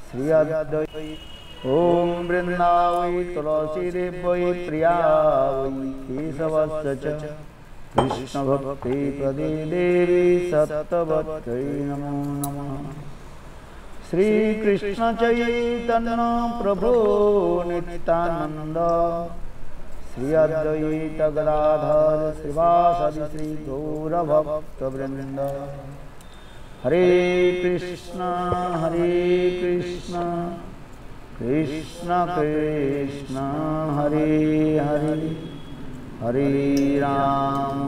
श्री अद्वैत ओम वृंदावै तुलसी देवै प्रिया वै केशवस्य च कृष्ण भक्ति प्रदे देवी सत्यवत्यै नमो नमः। श्री कृष्ण चैतन्य प्रभु नित्यानंद श्री अद्वैत गदाधर श्रीवासदि श्री गौरभक्तवृंद। हरे कृष्ण कृष्ण कृष्ण हरे हरे, हरे राम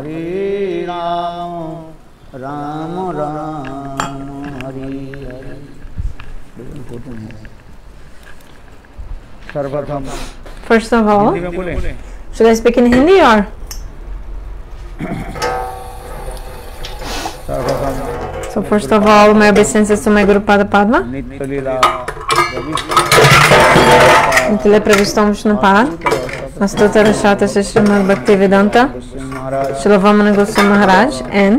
राम राम हरे हरे। सर्वप्रथम First of all, should I speak in Hindi or? So first of all, my obeisances to my Guru Pada Padma. Nitya Pravistam Vishnupad. Astuta Rashata Srimad Bhakti Vedanta. Srila Vamana Goswami Maharaj and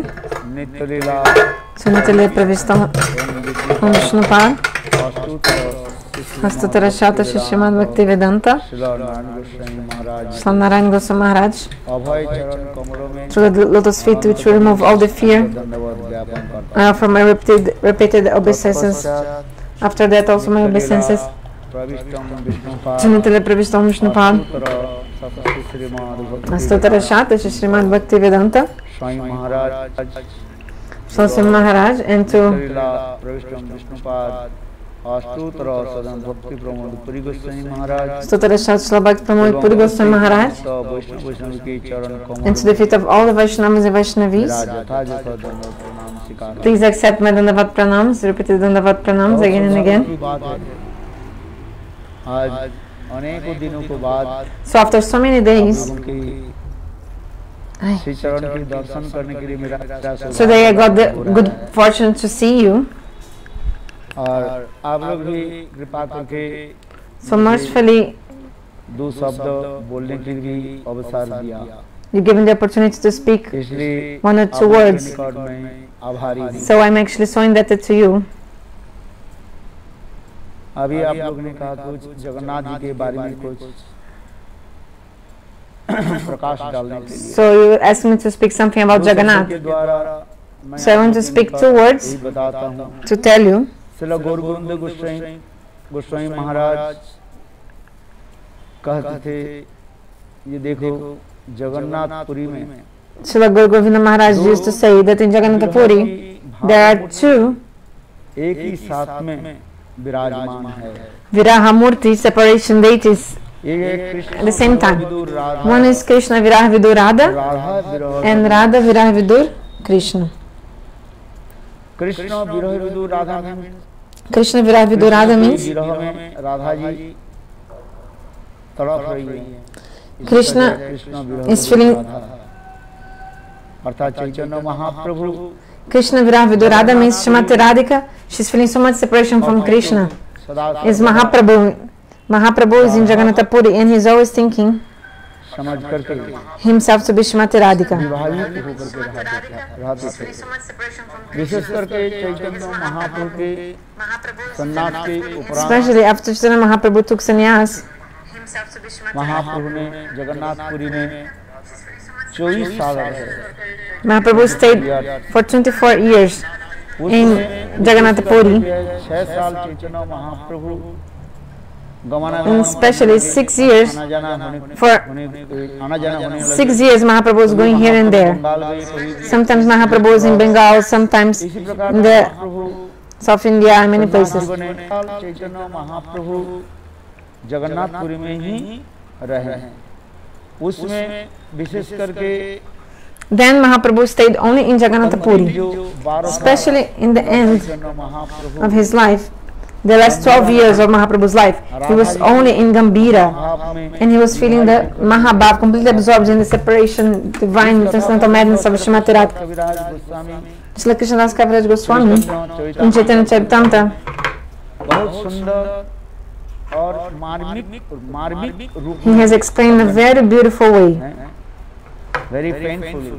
Nitya Pravistam Vishnupad. Astuta Rashata Srimad Bhakti Vedanta. Srila Narayana Goswami Maharaj. Through the lotus feet which will remove all the fear. I offer my repeated obeisances. After that also my obeisances. Nitya Pravistam Vishnupad. Astuta Rashata Srimad Bhakti Vedanta. Swami Maharaj and to Stotara Shastra Bhakti Pramod Puri Goswami Maharaj and to the feet of all the Vaishnavas and Vaishnavis. Please accept my Dandavat Pranams, repeated Dandavat Pranams again and again. So after so many days, today I got the good fortune to see you. So mercifully, you given the opportunity to speak one or two words. So I'm actually so indebted to you. So you asked me to speak something about Jagannath. So I want to speak two words to tell you. Srila Gaura Goswami Maharaj कहते थे ये देखो जगन्नाथपुरी में Srila Gaura Govinda Maharaj used to say that in Jagannath Puri there are two एक ही साथ में विराजमान है Viraha Murti separation deities at the same time. One is Krishna Viraha Vidur Radha and Radha Viraha Vidur Krishna. Krishna Viraha Vidur Radha means Krishna Viraha Vidur Radha means Krishna is feeling Krishna Viraha Vidur Radha means Srimati Radhika. She's feeling so much separation from Krishna. Is Mahaprabhu. Mahaprabhu is in Jagannath Puri and he's always thinking himself to be Srimati Radhika. Especially after Chaitanya Mahaprabhu took sannyas, Mahaprabhu stayed for 24 years in Jagannath Puri. And especially 6 years, for 6 years Mahaprabhu was going here and there. Sometimes Mahaprabhu was in Bengal, sometimes in the South India and many places. Then Mahaprabhu stayed only in Jagannath Puri, especially in the end of his life. The last 12 years of Mahaprabhu's life, he was only in Gambhira and he was feeling the Mahabhav, completely absorbed in the separation, divine, transcendental madness of Srimati Radha. Srila Krishnadas Kaviraj Goswami in Chaitanya Charitamrita he has explained in a very beautiful way. Very painfully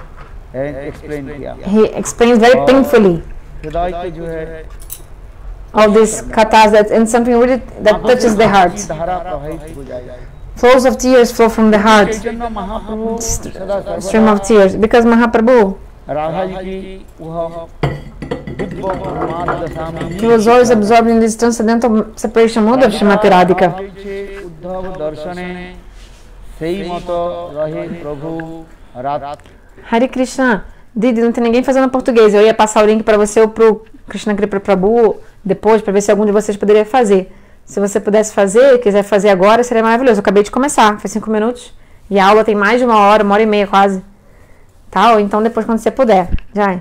explained. He explains very painfully all these kathas that and something really that touches the heart. धारा प्रवाहित हो जाएगी। Flows of tears flow from the heart. Chaitanya Mahaprabhu सदा Stream of tears because Mahaprabhu, Radha ji की वह दिव्य उन्माद दशा में he was always absorbed in this transcendental separation mode of Srimati Radhika. Uddhav दर्शने सही मत रहे प्रभु रात। Hare Krishna. Didi, não tem ninguém fazendo português. Eu ia passar o link para você ou pro Krishna Kripa Prabhu depois, para ver se algum de vocês poderia fazer. Se você pudesse fazer, quiser fazer agora, seria maravilhoso. Eu acabei de começar, faz 5 minutos. E a aula tem mais de 1 hora e meia quase. Tá? Ou então depois quando você puder. Já.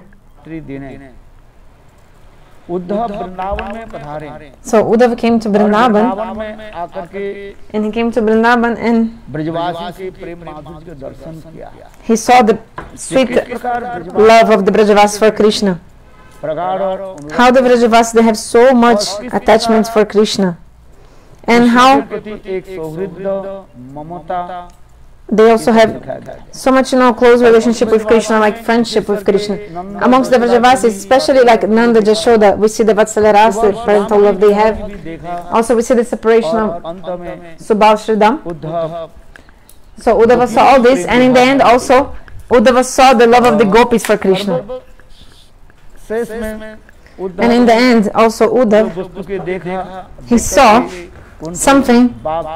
So Uddhava came to Vrindavan, and he came to Vrindavan and he saw the sweet love of the Brajavasis for Krishna. How the Brajavasis, they have so much attachment for Krishna, and how they also have so much, close relationship with Krishna, like friendship with Krishna. Amongst the Brajavasis, especially like Nanda, Jashoda, we see the Vatsalarasa, the parental love they have. Also, we see the separation of Subal Shridam. So Uddhava saw all this, and in the end, also Uddhava saw the love of the gopis for Krishna. And in the end, also Uddhava, he saw something.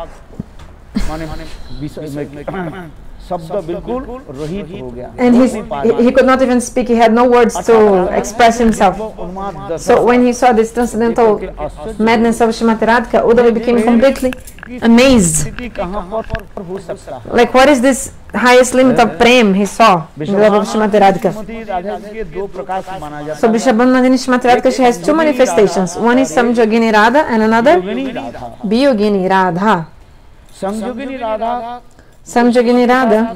And he could not even speak, he had no words to express himself. So when he saw this transcendental madness of Srimati Radhika, Uddhava became completely amazed. Like, what is this highest limit of prem he saw in the love of Srimati Radhika? So Vrishabhandhini Srimati Radhika, she has 2 manifestations. One is Samyogini Radha and another Viyogini Radha. Samyogini Radha,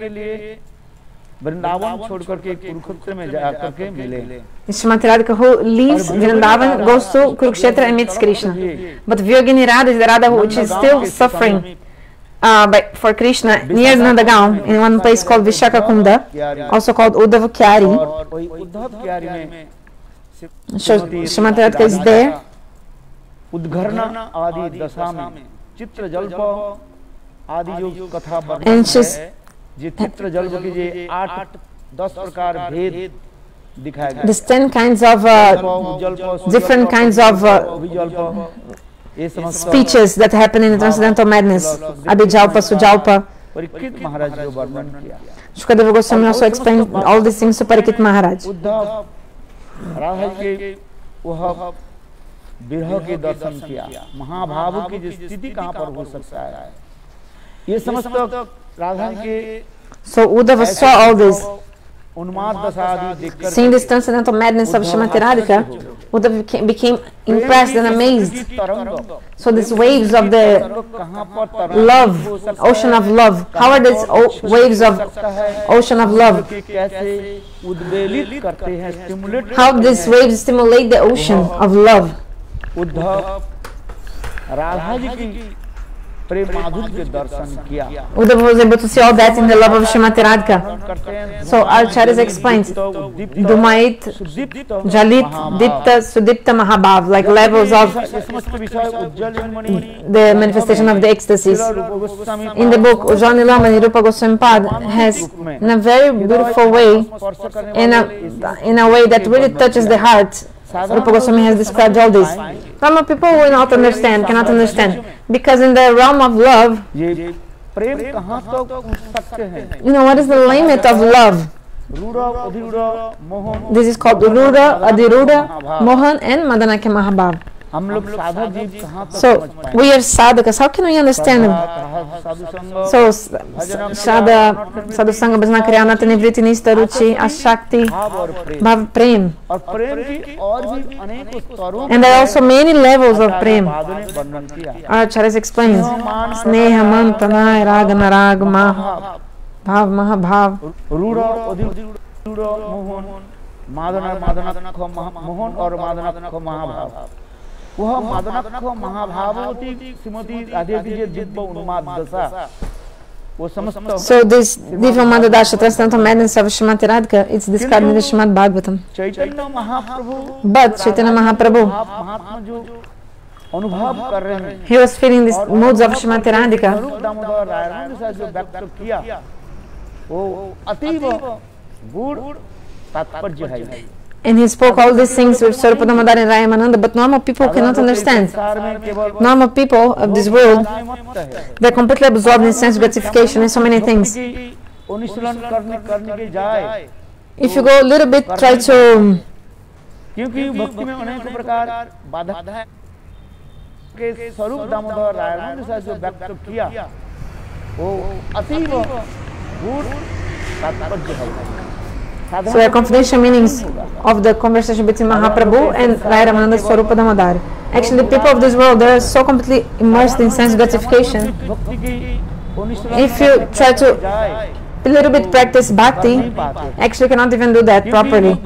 Srimati Radhika who leaves Vrindavan, goes to Kurukshetra and meets Krishna. But Viyogini Radha is the Radha which is still suffering for Krishna near Nandagaon, in one place called Vishaka Kunda, also called Uddhava Kyari. So Srimati Radhika is there. And she's there's 10 kinds of different kinds of speeches that happen in the transcendental madness. Abhijalpa, Sujalpa. Shukadeva Goswami also explained all these things to Parikshit Maharaj. विरह के दर्शन किया, महाभाव की स्थिति कहां पर हो सकता है, ये समस्त राधा के। So Uddhava saw all this. Seeing this transcendental madness of Srimati Radhika, Uddhava became impressed and amazed. So these waves of the love, ocean of love, how are these waves of ocean of love? How these waves stimulate the ocean of love? Uddhava was able to see all that in the love of Srimati Radhika. So Acharyas explains Dumait, Jalit, Dipta, Sudipta, Mahabhav, like levels of the manifestation of the ecstasies. In the book Ujjwal Nilamani, Rupa Goswami Pad has, in a very beautiful way, in a way that really touches the heart, Rupa Goswami has described all this. Normal people will not understand, cannot understand, because in the realm of love, what is the limit of love? This is called Rudha, Adhiruda, Mohan and Madanakya Mahabhav. So we are sadhakas, how can we understand them? So Sadhu Sangha Bhajana Kriya Nata Nivriti Nista Ruchi Ashakti Bhav Prem. And there are also many levels of Prem. Acharyas explains Sneha Mantanai Raga Narag Maha Bhav Mahabhav. Mohan और मादनाथ महाभाव, वह मादनाथ महाभावती श्रीमती राधे की दिव्य उन्माद दशा वो समस्त So this Divamada Dasha Transcendental Madness of Srimati Radhika, it's described in the Srimad Bhagavatam. Chaitanya Mahaprabhu But Chaitanya Mahaprabhu, महात्मा जो अनुभव कर रहे हैं, he was feeling these moods of Srimati Radhika. स्वरूप दामोदर रायरानंद साहब जो व्यक्त किया वो अतीव गूढ़ तात्पर्य है। And he spoke all these things with Swarupa Damodar and Rayamananda, but normal people cannot understand. Normal people of this world, they're completely absorbed in sense gratification and so many things. अनुशीलन करने के जाए, If you go a little bit, try to, क्योंकि भक्ति में अनेक प्रकार बाधा है के स्वरूप दामोदर रायरानंद साहब जो व्यक्त किया वो अतीव गूढ़ तात्पर्य है। so there are confidential meanings of the conversation between Mahaprabhu and Rai Ramananda Swarupa Damodar. Actually, the people of this world, they are so completely immersed in sense gratification. If you try to a little bit practice bhakti, actually cannot even do that properly.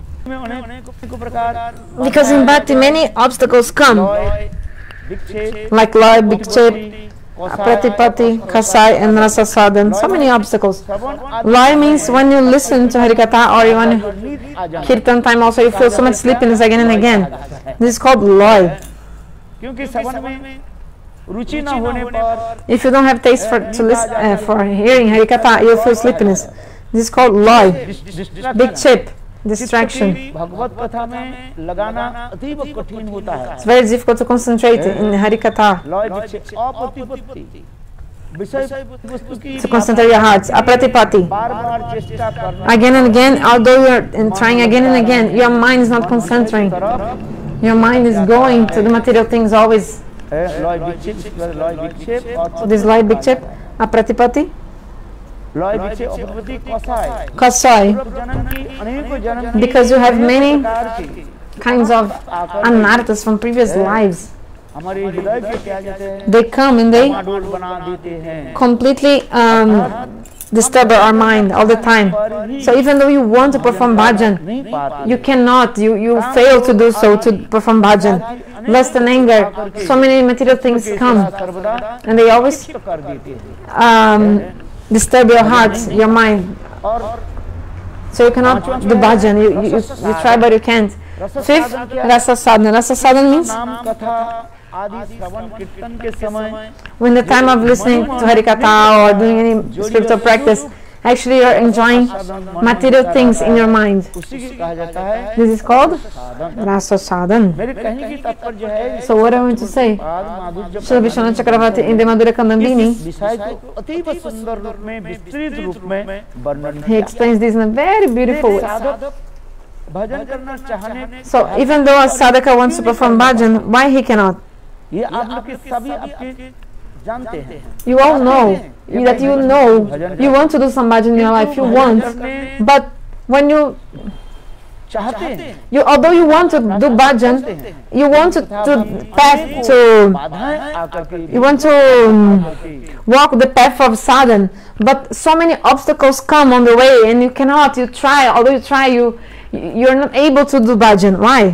Because in bhakti, many obstacles come, like Loy, Bikshep, Pratipati, Kasai and Rasa Sadhan, so many obstacles. Loy means when you listen to Harikatha or even Kirtan time also, you feel so much sleepiness again and again. This is called Loy. If you don't have taste for hearing Harikatha, you'll feel sleepiness. This is called Loy. Bikshep, distraction. It's very difficult to concentrate in Harikatha, to concentrate your hearts. Apratipati. Again and again, although you're trying again and again, your mind is not concentrating. Your mind is going to the material things always. So this Loy, Bikshep, Apratipati, Kasai, because you have many kinds of anarthas from previous lives. They come and they completely disturb our mind all the time. So even though you want to perform bhajan, you cannot, you fail to do so, to perform bhajan. Lust and anger, so many material things come and they always disturb your heart, your mind. So you cannot do bhajan, you try but you can't. Fifth, Rasa Sadhana. Rasa Sadhana means when the time of listening to Harikatha or doing any spiritual practice, actually you are enjoying material things in your mind. This is called Rasa Sadhana. So what I want to say, Srila Vishwanath Chakravarti in the Madhura Kandandini, he explains this in a very beautiful way. So even though a sadhaka wants to perform bhajan, why he cannot? You all know that you want to do some bhajan in your life, you want, but when you although you want to do bhajan, you want to walk the path of sadhana, but so many obstacles come on the way and you cannot, you try, although you try, you're not able to do bhajan. Why?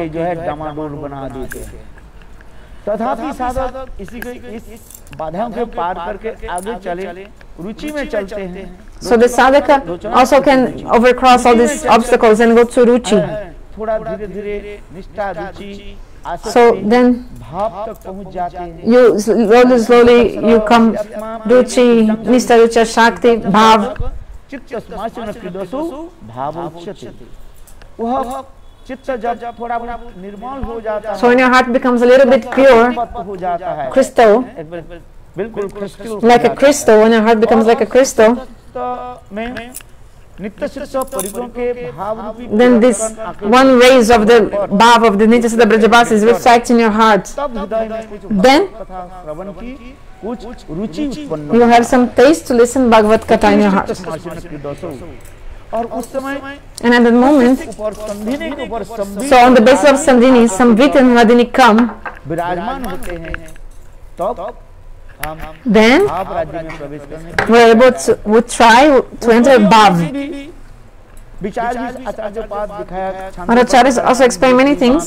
तथापि साधक इसी बाधाओं के पार करके आगे चले, रुचि में चलते हैं. So the sadhaka also can overcross all these obstacles and go to ruchi. थोड़ा धीरे-धीरे निष्ठा, रुचि, so then भाव तक पहुंच जाते हैं. You slowly you come ruchi, nishtha, rucha, shakti, bhav. चित्त समाचन क्रीडसु भाव उच्यते. वह चित्त जब थोड़ा निर्मल हो जाता है, so when your heart becomes a little bit pure, crystal, like a crystal, when your heart becomes like a crystal, then this one rays of the bhav of the Nitya Siddha Brajavasis reflects in your heart. Then you have some taste to listen Bhagavad Katha in your heart. And at that moment, so on the basis of Sandhini, Samvit and Vadini come, then we are able to try to enter Bhav. Our acharyas also explain many things.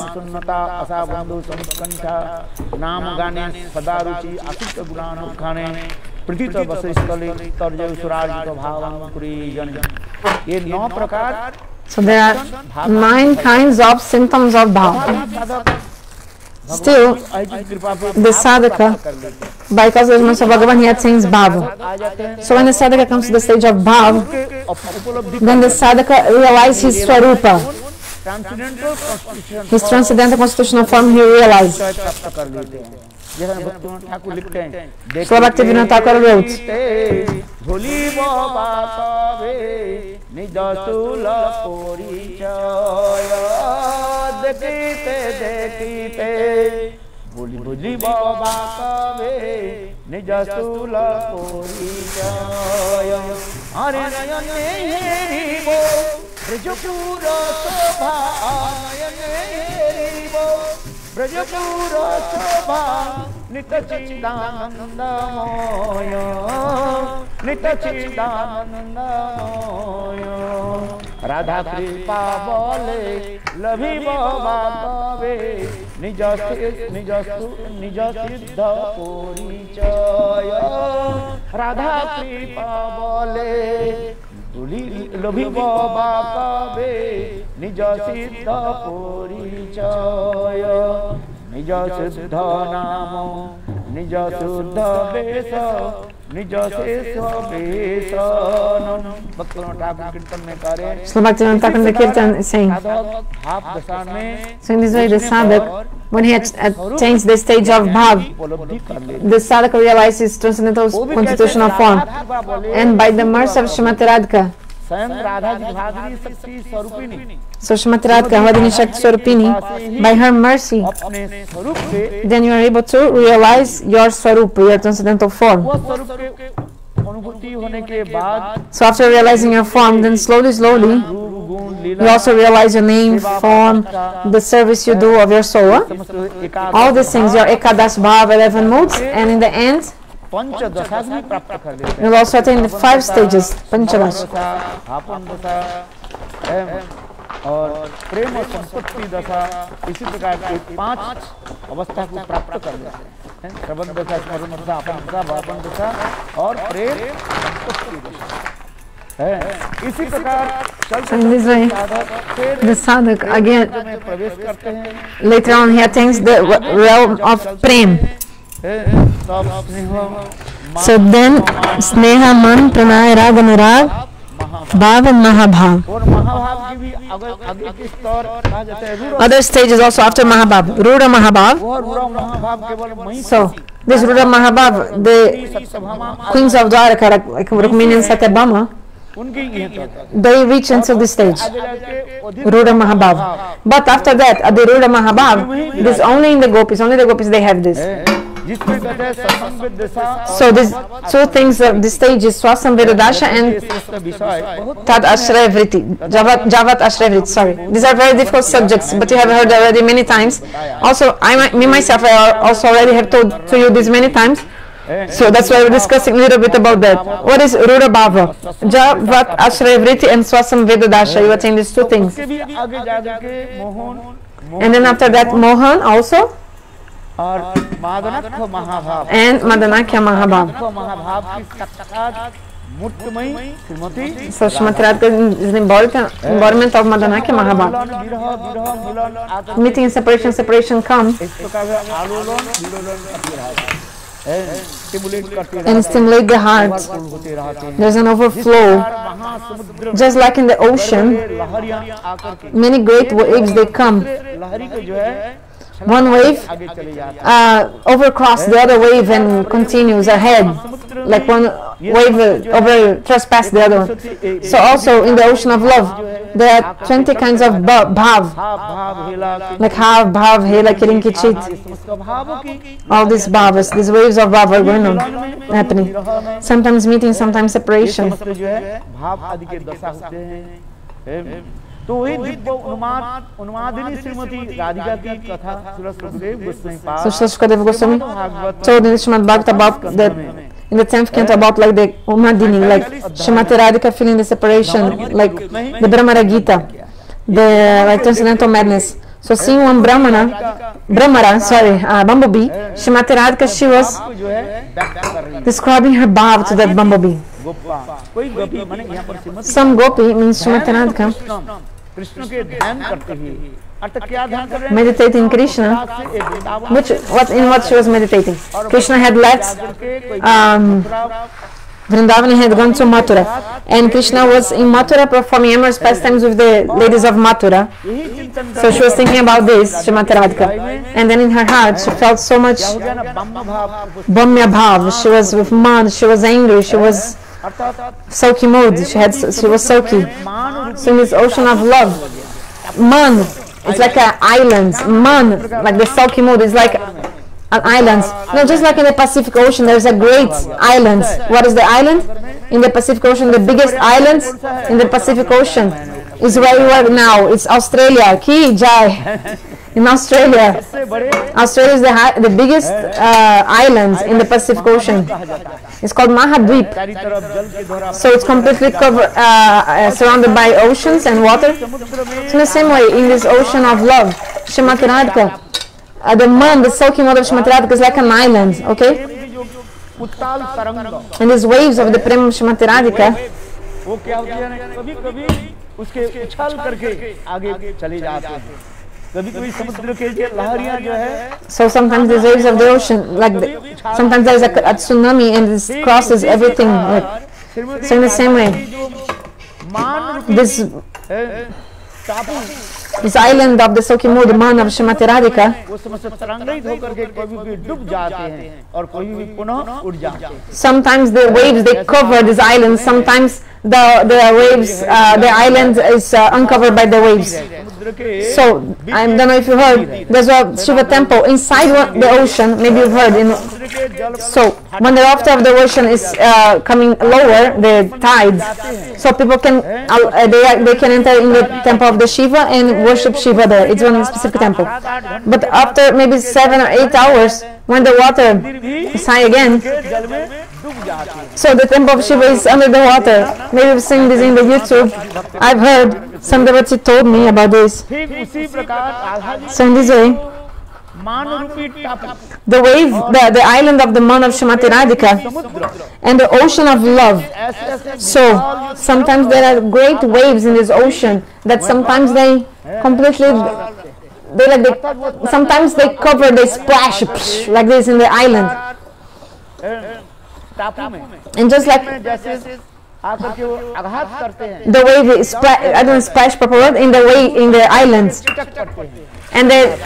पृथ्वी तो बस स्थले तर्जय सुराज तो भावंकुरी जन ये 9 प्रकार. So there are 9 kinds of symptoms of bhav. Still, the sadhaka, because of the Bhagavan, he attains bhava. So when the sadhaka comes to the stage of bhav, then the sadhaka realizes his swarupa, his transcendental constitutional form he realized. So Bhaktivinoda Thakur wrote, भोली भोली बाबा कवे निज स्थूल परिचय हरे नयन हेरिबो ब्रजपुर शोभा नयन हेरिबो ब्रजपुर शोभा नित्य चिदानंदमय नित्य चिदानंदमय राधा कृपा बोले लभी बाबा कवे निज सिद्ध परिचय राधा कृपा बोले लभी बाबा कवे निज सिद्ध परिचय निज सिद्ध नाम निज शुद्ध वेश निज शेष वेशनम. भक्तिविनोद ठाकुर कीर्तन में करे. So Bhaktivinoda Thakur in the Kirtan is saying, so in this way the sadhak, when he attains the stage of bhav, the sadhak realizes transcendental constitutional form, and by the mercy of Srimati Radhika, so Srimati Radhika, Vadini Shakti Swarupini, by her mercy, then you are able to realize your swarupa, your transcendental form. So after realizing your form, then slowly, you also realize your name, form, the service you do of your soul. All these things, your Ekadash Bhav, 11 moods, and in the end, you will also attain the 5 stages, Panchadash. और प्रेम और संपत्ति दशा इसी प्रकार के 5 अवस्था को प्राप्त कर लेते हैं. श्रवण दशा, स्मरण दशा, अपन दशा, भावन दशा और प्रेम संपत्ति दशा है. इसी प्रकार the sadhak again प्रवेश करते हैं. later on he attains the realm of prem. So then sneha man pranay rag anurag bhav and mahabhav. Other stages also after mahabhav, ruda mahabhav. So this ruda mahabhav, the queens of Dwaraka like Rukmini and Satyabhama, they reach until this stage, ruda mahabhav. But after that, at the ruda mahabhav, this only in the gopis, they have this. So these 2 things of this stage is Swasamveda Dasha and Tad Ashraya Vritti, Javat Ashraya Vritti, sorry. These are very difficult subjects, but you have heard already many times. Also, me myself, I also already have told to you this many times. So that's why we're discussing a little bit about that. What is Ruda Bhava? Javat Ashraya Vritti and Swasamveda Dasha, you attain these 2 things. And then after that, Mohan also. और मादनाख्य महाभाव and Madanakya Mahabhav. So Srimati Radhika is the embodiment of Madanakya Mahabhav. Meeting and separation come and stimulate the heart. There's an overflow. Just like in the ocean, many great waves they come. One wave overcrosses the other wave and continues ahead, like one wave over trespass the other one. So also in the ocean of love, there are 20 kinds of bhav, like hav, bhav, hela, kirinkichit. All these bhavas, these waves of bhav are going on, happening. Sometimes meeting, sometimes separation. तो वही दिव्य उन्मादिनी श्रीमती राधिका की कथा श्री सुखदेव गोस्वामी पाद. So Sukadeva Goswami told in Srimad Bhagavatam about that in the 10th canto about like the Umadini, like Srimati Radhika feeling the separation, like the Brahmara Gita, the like transcendental madness. So seeing one Brahmana Brahmara, sorry, bumblebee, Shrimati Radhika, she was आपको जो है व्यक्त कर रही है। describing her bhav to that bumblebee. Gopa कोई गोपी माने यहाँ पर Shrimati Some gopi means Shrimati Radhika Krishna के ध्यान करते हुए अर्थ क्या ध्यान कर रहे हैं? meditating Krishna. In what she was meditating? Krishna had left Vrindavan, had gone to Mathura, and Krishna was in Mathura performing amorous pastimes with the ladies of Mathura. So she was thinking about this, Shrimati Radhika, and then in her heart she felt so much Bhamya Bhav. She was with man, she was angry, she was sulky mood, she was sulky. So in this ocean of love, man, it's like an island. Man, like the sulky mood, is like an island. No, just like in the Pacific Ocean, there's a great island. What is the island? In the Pacific Ocean, the biggest island in the Pacific Ocean is where you are now. It's Australia. Ki Jai. In Australia. Australia is the biggest island in the Pacific Ocean. It's called Mahadweep. So it's completely covered, surrounded by oceans and water. So in the same way, in this ocean of love, Shrimati Radhika, the man, the sulky mode of Shrimati Radhika is like an island, okay? And these waves of the prema of Shrimati Radhika, वो क्या होती है ना, कभी-कभी उसके उछाल करके आगे चले जाते हैं। कभी-कभी समुद्र के जो लहरियां जो है, so sometimes the waves of the ocean, like sometimes there is a tsunami and this crosses everything. So in the same way, this island of the sulky mood, the man of Shrimati Radhika, sometimes the waves they cover this island, sometimes the waves, the island is uncovered by the waves. So I don't know if you heard, there's a Shiva temple inside the ocean. Maybe you've heard. So when the water of the ocean is coming lower, the tides, so people can they can enter in the temple of the Shiva and worship Shiva there. It's one specific temple. But after maybe 7 or 8 hours, when the water is high again, so the temple of Shiva is under the water. Maybe you've seen this in the YouTube. I've heard. Some devotee told me about this. So in this way, the wave, the island of the man of Shrimati Radhika and the ocean of love. So sometimes there are great waves in this ocean that sometimes they completely, sometimes they cover, they splash like this in the island. And just like the wave is I don't splash proper word in the way in the islands, and they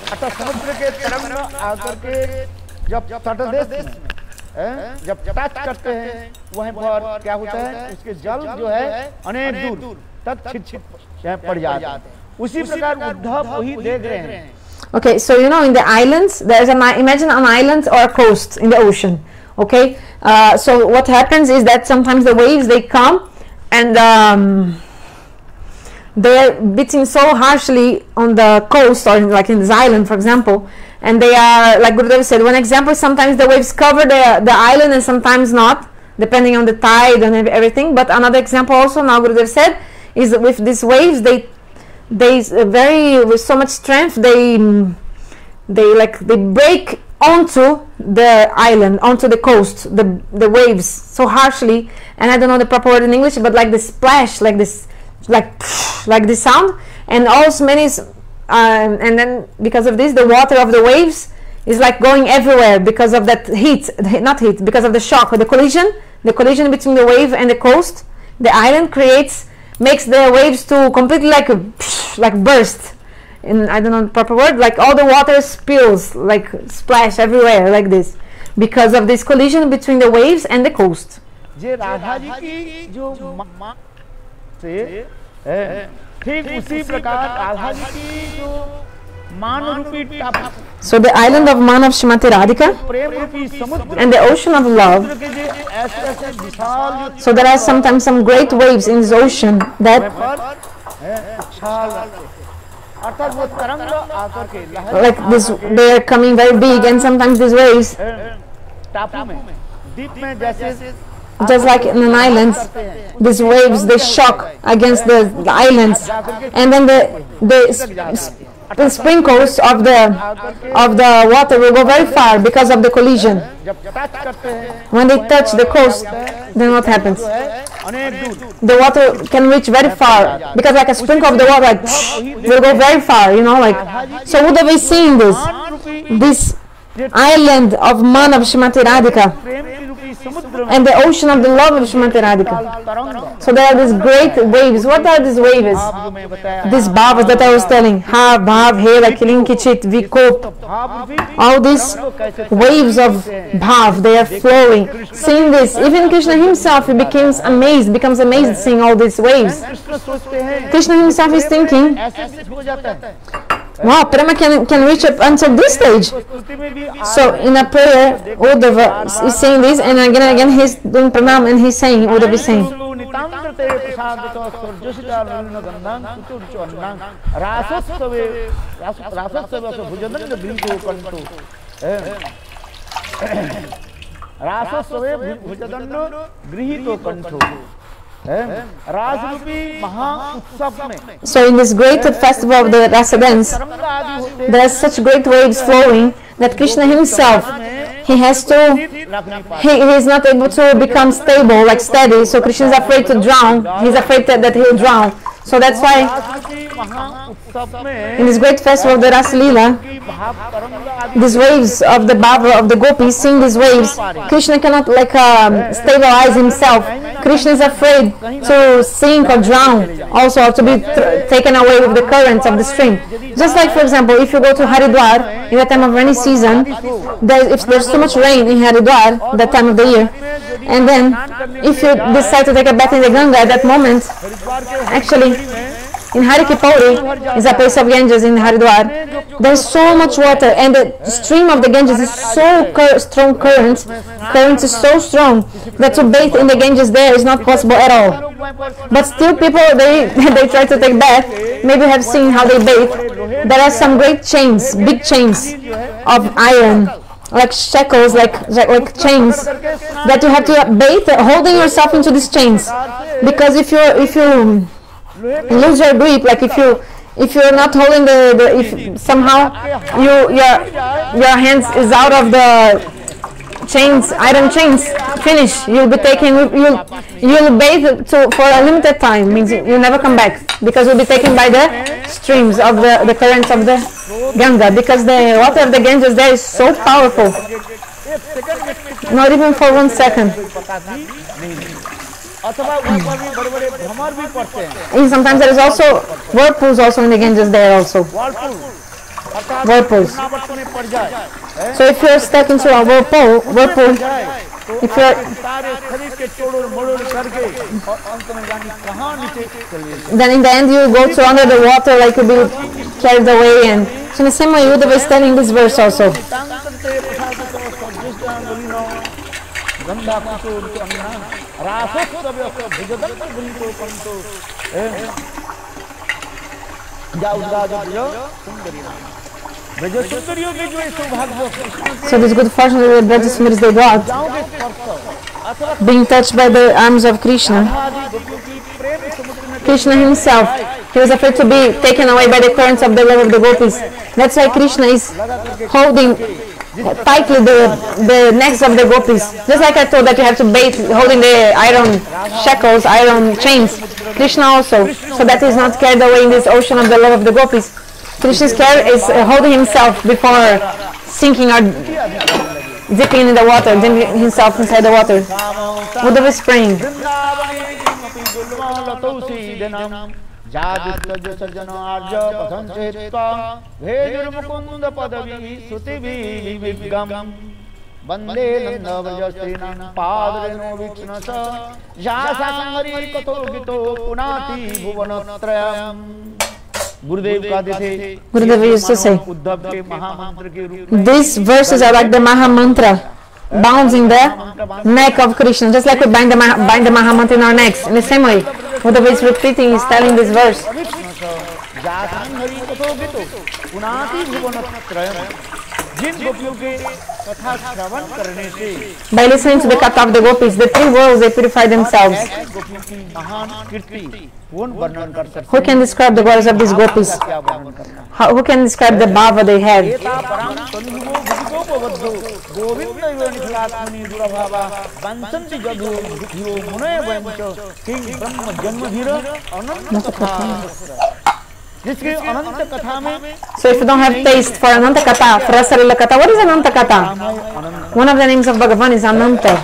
जब touch करते हैं वहीं पर क्या होता है, उसके जल जो है अनेक दूर तक छिट पड़ जाते हैं। उसी प्रकार उद्धव वही देख रहे हैं। Okay, so you know in the islands there's imagine an island or a coast in the ocean. Okay, so what happens is that sometimes the waves they come and they're beating so harshly on the coast or like in this island, for example, and they are, like Gurudev said, one example is sometimes the waves cover the island and sometimes not, depending on the tide and everything. But another example also, now Gurudev said, is with these waves they with so much strength they break onto the island, onto the coast, the waves so harshly, and I don't know the proper word in English, but like the splash, like this, like this sound, and also many and then because of this the water of the waves is like going everywhere because of that heat, not heat, because of the shock or the collision between the wave and the coast. The island makes the waves to completely like burst, and I don't know the proper word, like all the water spills, like splash everywhere like this because of this collision between the waves and the coast. So the island of man of Shrimati Radhika and the ocean of love. So there are sometimes some great waves in this ocean that like this, they are coming very big, and sometimes these waves, just like in an island, these waves they shock against the islands, and then they the sprinkles of the water will go very far because of the collision. जब touch करते हैं When they touch the coast, then what happens? अनेक दूर The water can reach very far because like a sprinkle of the water like will go very far, you know, like. So what are we seeing this island of man of Srimati Radhika प्रेम की रूपी समुद्र में and the ocean of the love of Srimati Radhika. तरंग So there are these great waves. What are these waves? जो मैं बताया These bhavas that I was telling. Ha, bhav, hera, kilinkichit, vikop. भाव रूपी All these waves of bhav, they are flowing. Seeing this, even Krishna himself, he becomes amazed seeing all these waves. Krishna सोचते हैं Krishna himself is thinking, ऐसे हो जाता है wow, Prema can reach up until this stage. स्तुति में भी So in a prayer, Uddhava is saying this, and again he's doing pranam and he's saying, Uddhava is saying, नितांतते प्रसादतो स्वर्जसिता Nalin गंधां कुचुर्चो अन्नां रासोत्सवे रासोत्सवे भुजदंड गृहीतो कंतो रासोत्सवे भुजदंड गृहीतो कंतो राजरूपी महा उत्सव में so in this great festival of the Rasa dance, तरंग आदि होते there are such great waves flowing that Krishna himself, he has to, he is not able to become stable, like steady, so Krishna is afraid to drown, he's afraid that he will drown. So that's why राजरूपी महा उत्सव में in this great festival of the Rasa Leela, की भाव तरंग आदि these waves of the Bhava, of the gopis, seeing these waves, Krishna cannot like stabilize himself. Krishna is afraid to sink or drown, also or to be taken away with the currents of the stream. Just like, for example, if you go to Haridwar in the time of rainy season, if there's too much rain in Haridwar that time of the year, and then if you decide to take a bath in the Ganga at that moment, actually in Hariki Pauri is a place of Ganges in Haridwar. There's so much water, and the stream of the Ganges is so strong current. Current is so strong that to bathe in the Ganges there is not possible at all. But still, people they try to take bath. Maybe you have seen how they bathe. There are some great chains, big chains of iron, like shackles, like chains that you have to bathe, holding yourself into these chains. Because if you lose your grip, like if you're not holding if somehow your hands is out of the chains, iron chains, finish, you'll be taken, you'll bathe for a limited time, means you'll never come back, because you'll be taken by the streams of the currents of the Ganga, because the water of the Ganges there is so powerful, not even for 1 second. And sometimes there is also whirlpools also in the Ganges there also. Whirlpools. So if you're stuck into a whirlpool, if you're, then in the end you go to under the water, like you'll be carried away. And so in the same way, Uddhava is telling this verse also. So this good fortune that Braja Sumiris they got, being touched by the arms of Krishna. Krishna himself, he was afraid to be taken away by the currents of the love of the gopis. That's why Krishna is holding tightly the necks of the gopis. Just like I told that you have to bathe holding the iron shackles, iron chains. Krishna also, so that he's not carried away in this ocean of the love of the gopis. Krishna's care is holding himself before sinking or dipping in the water, dipping himself inside the water. Uddhava is praying. Gurudev used to say, these verses are like the Maha Mantra bound in the neck of Krishna, just like we bind the Maha Mantra in our necks. In the same way, Gurudev is repeating, is telling this verse. By listening to the Katha of the Gopis, the three worlds, they purify themselves. Who can describe the glories of these Gopis? Who can describe the bhava they have? So if you don't have taste for Ananta Katha, for Rasalila Katha, what is Ananta Katha? One of the names of Bhagavan is Ananta.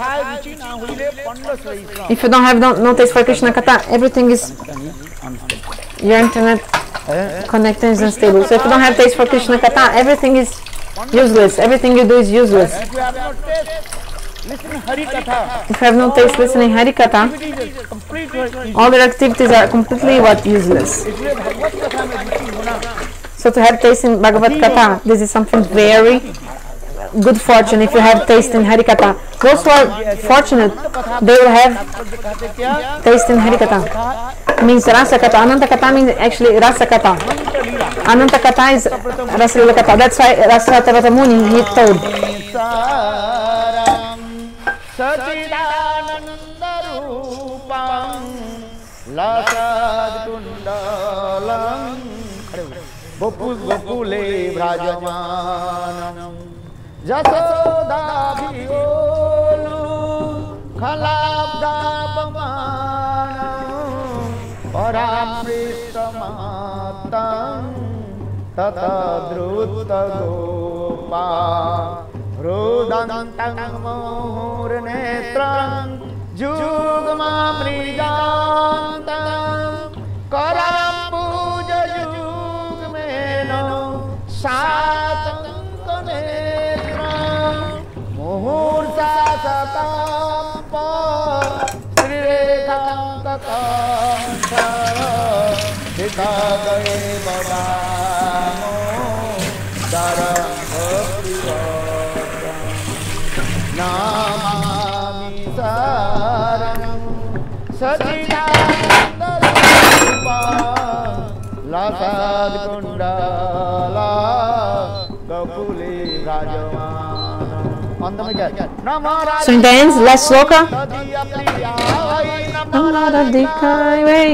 If you don't have no taste for Krishna Katha, everything is, your internet connection is unstable. So if you don't have taste for Krishna Katha, everything is useless. Everything you do is useless. If you have no taste listening Hari Katha, all your activities are completely useless. So to have taste in Bhagavad Katha, this is something very good fortune if you have taste in Hari Katha. Those who are fortunate, they will have taste in Hari Katha. Means Rasa Katha. Ananta Katha means actually Rasa Katha. Ananta Katha is Rasalila Katha. That's why Rasatavata Muni, he told. Gopule Vrajamanam Jasodabhiyolu Khalabdapamanam Paramristamatam Tatadrutta Gopa Rudantang Murnetrang Jugmamrigantam Karam Puja Jugmeno Satankanetram Muhurta Satampa Srirekam Tatamsa Hitagaye Babamo Daram Bhaktivaram Namami Saranam Sachidanandarupa Lasad Kundala Gopule Vrajamanam. So in the end, last sloka. Namaradhikai way.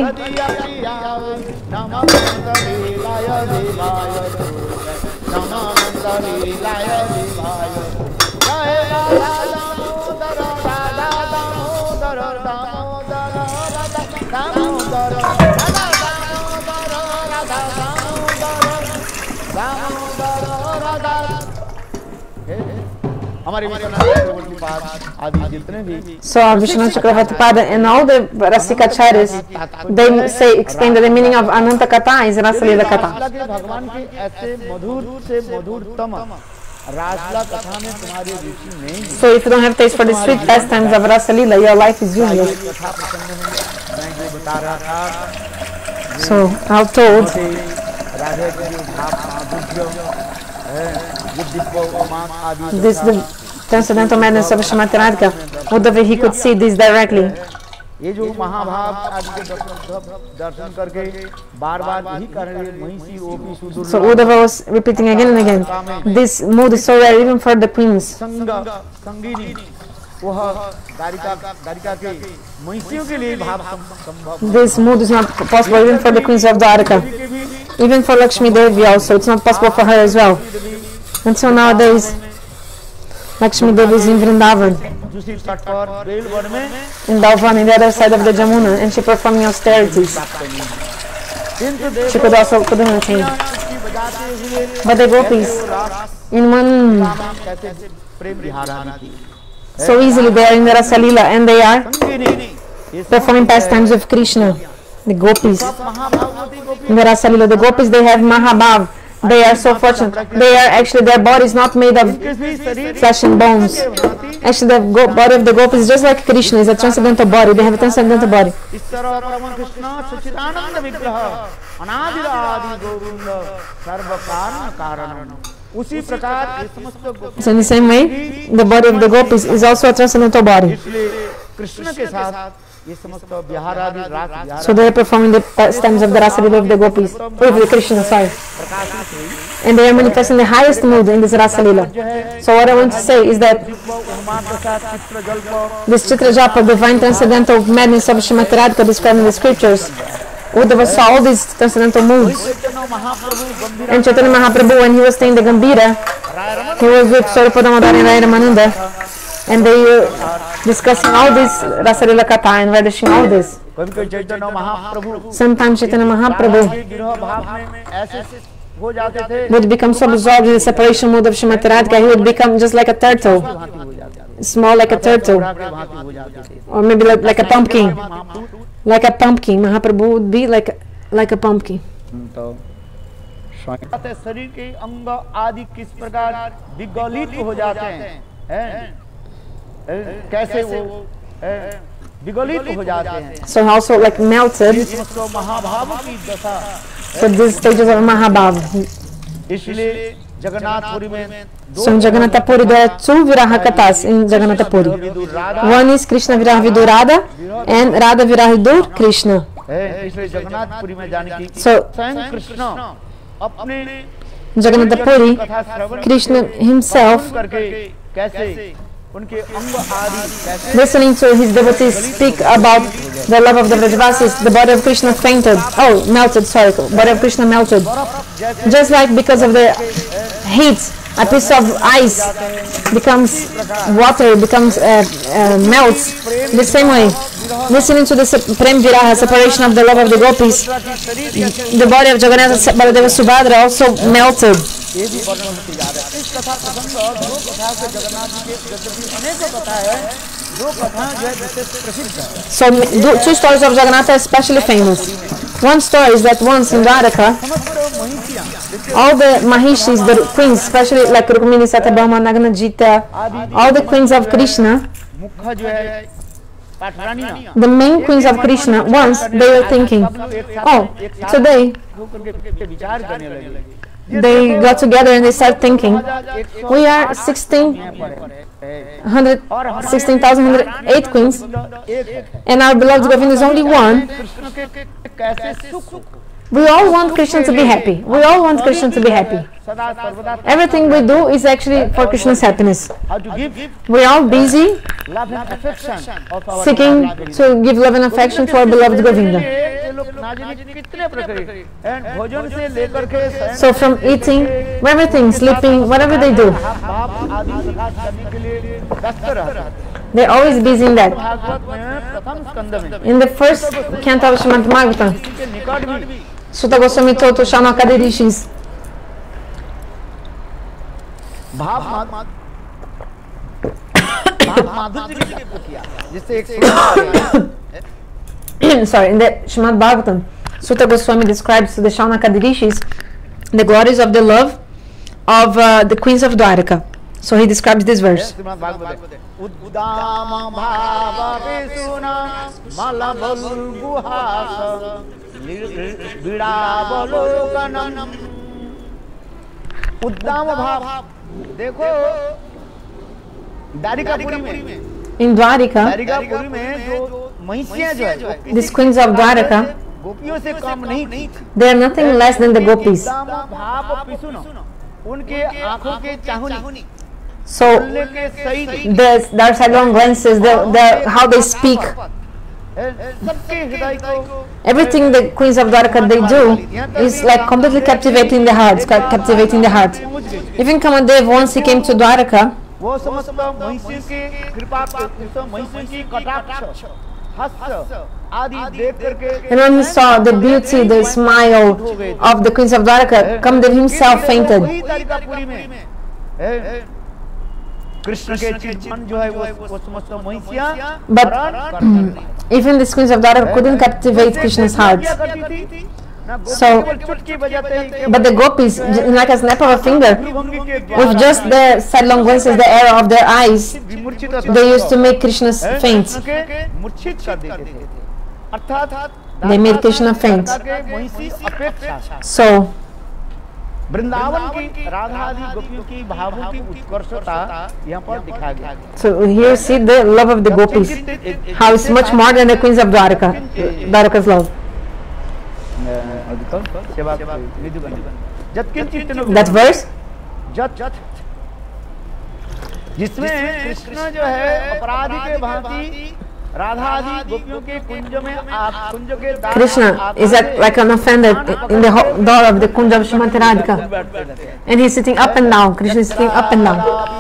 So Vishnu Chakravarti Pada and all the Rasikacharyas, they say, explain that the meaning of Ananta Katha is Rasalila Katha. So if you don't have taste for the sweet pastimes of Rasalila, your life is useless. So I'm told this the transcendental madness of Srimati Radhika. Uddhava, he could see this directly. So Uddhava was repeating again and again. This mood is so rare even for the queens. This mood is not possible even for the queens of Dwarka. Even for Lakshmi Devi also, it's not possible for her as well. Until nowadays, Lakshmi Devi is in Vrindavan, in Dalvan, in the other side of the Jamuna, and she performing austerities. She couldn't attain. But the gopis, in one, so easily they are in the Rasalila, and they are performing pastimes of Krishna. The gopis in the Rasalila, the gopis, they have Mahabhav. They are so fortunate. They are actually, their body is not made of flesh and bones. Actually, the body of the gopis is just like Krishna, is a transcendental body. They have a transcendental body. So in the same way, the body of the gopis is also a transcendental body. So they are performing the pastimes of the Rasalila of the gopis, of the Krishna, sorry. And they are manifesting the highest mood in this Rasalila. So what I want to say is that this Chitra Japa, divine transcendental madness of Srimati Radhika described in the scriptures, Uddhava saw all these transcendental moves. And Chaitanya Mahaprabhu, when he was staying in the Gambhira, he was with Swarupa Damodar and Rai Ramananda, and they were discussing all this Rasalila Katha and redishing all this. Sometimes Chaitanya Mahaprabhu would become so absorbed in the separation mood of Srimati Radhika, he would become just like a turtle, small like a turtle, or maybe like a pumpkin. Like a pumpkin, Mahaprabhu would be like a pumpkin. शरीर के अंग आदि किस प्रकार विगलित हो जाते हैं, कैसे वो विगलित हो जाते हैं. So also like melted. महाभाव की दशा. So these stages of Mahabhav. इसलिए जगन्नाथपुरी में So in Jagannatha Puri there are two Viraha Kathas in Jagannatha Puri. One is Krishna Viraha Vidur Radha and Radha Viraha Vidur Krishna. इसलिए जगन्नाथपुरी में जाने की So स्वयं कृष्ण अपने Jagannatha Puri, Krishna himself, करके कैसे उनके अंग आदि कैसे listening to his devotees speak about the love of the Vrajavasis, the body of Krishna fainted. Oh, melted, sorry. Body of Krishna melted. Just like because of the heat, a piece of ice becomes water, becomes melts. The same way, listening to the Prem Viraha, separation of the love of the gopis, the body of Jagannatha Baladeva Subhadra also melted. So two stories of Jagannatha are especially famous. One story is that once in Dwaraka, all the Mahishis, the queens, especially like Rukmini, Satyabhama, Naganajita, all the queens of Krishna, the main queens of Krishna, once they were thinking, oh, today they got together and they started thinking, we are 16,108 queens, and our beloved Govinda is only one. We all want Krishna to be happy. We all want Krishna to be happy. Everything we do is actually for Krishna's happiness. We are all busy seeking to give love and affection to our beloved Govinda. So from eating, everything, sleeping, whatever they do, they're always busy in that. In the first canto of Srimad Bhagavatam, Sutta Goswami told to Shaunaka Rishis, sorry, in the Srimad Bhagavatam, Sutta Goswami describes to the Shaunaka Rishis the glories of the love of the queens of Dwaraka. So he describes this verse. In Dwarika, these queens of Dwaraka, they are nothing less than the gopis. So their sidelong glances, how they speak, everything the queens of Dwaraka they do is like completely captivating the heart, captivating the heart. Even Kamadev, once he came to Dwaraka, and when he saw the beauty, the smile of the queens of Dwaraka, Kamadev himself fainted. But even the queens of Dwaraka couldn't captivate Krishna's heart. So, but the gopis, like a snap of a finger, with just the sidelong glances, the error of their eyes, they used to make Krishna faint. They made Krishna faint. So, so here you see the love of the gopis, how it's much more than the queens of Dwaraka, Dwaraka's love. That verse, जिसमें कृष्ण जो है अपराधी के भांति राधा आदि गोपियों के कुंज में कुंज के Krishna is like an offender in the door of the Kunja of Srimati Radhika. And he's sitting up and down. Krishna is sitting up and down.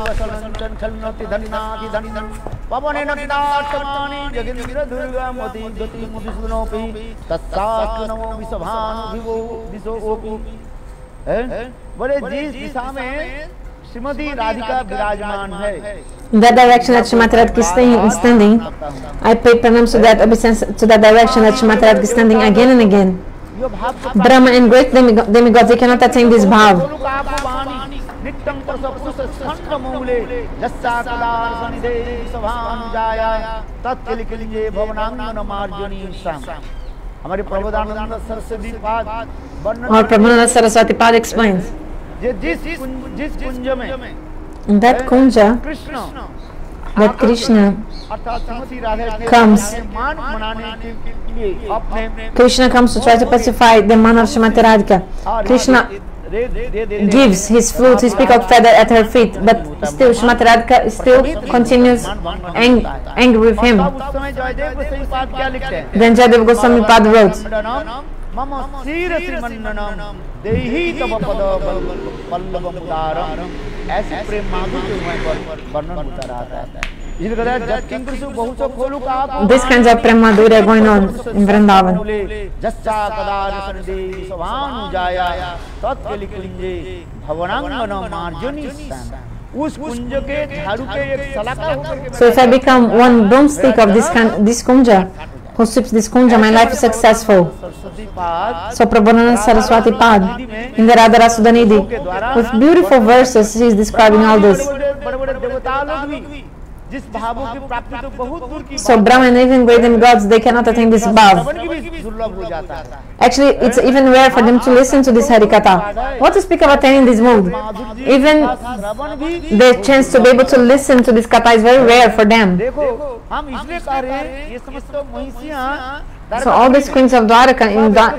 बड़े जिस दिशा में श्रीमती राधिका विराजमान है, in that direction that Srimati Radhika is standing, I pay pranams to that obeisance to that direction that Srimati Radhika is standing again and again. Brahma and great demigods, they cannot attain this bhav. हमारे प्रबोधानंद सरस्वती पाद Or Prabhupada Saraswati Pad explains, जिस कुंज में in that kunja that Krishna comes, Krishna comes to try to pacify the man of Srimati Radhika. Krishna gives his flute, his peacock feather at her feet, but still Srimati Radhika still continues angry with him. Then Jayadeva Goswami Pad wrote, ऐसे प्रेम माधुर्य वर्णन होता रहता है। These kinds of prema madhurya going on in Vrindavan. So if I become one broomstick of this kunja, who sweeps this kunja, my life is successful. So Prabhupada Saraswati Pad in the Radha Sudanidhi, with beautiful verses, he is describing all this. So Brahma and even great demigods, they cannot attain this bhav. Actually, it's even rare for them to listen to this Harikatha. What to speak of attaining this mood? Even the chance to be able to listen to this katha is very rare for them. So all these queens of Dwaraka,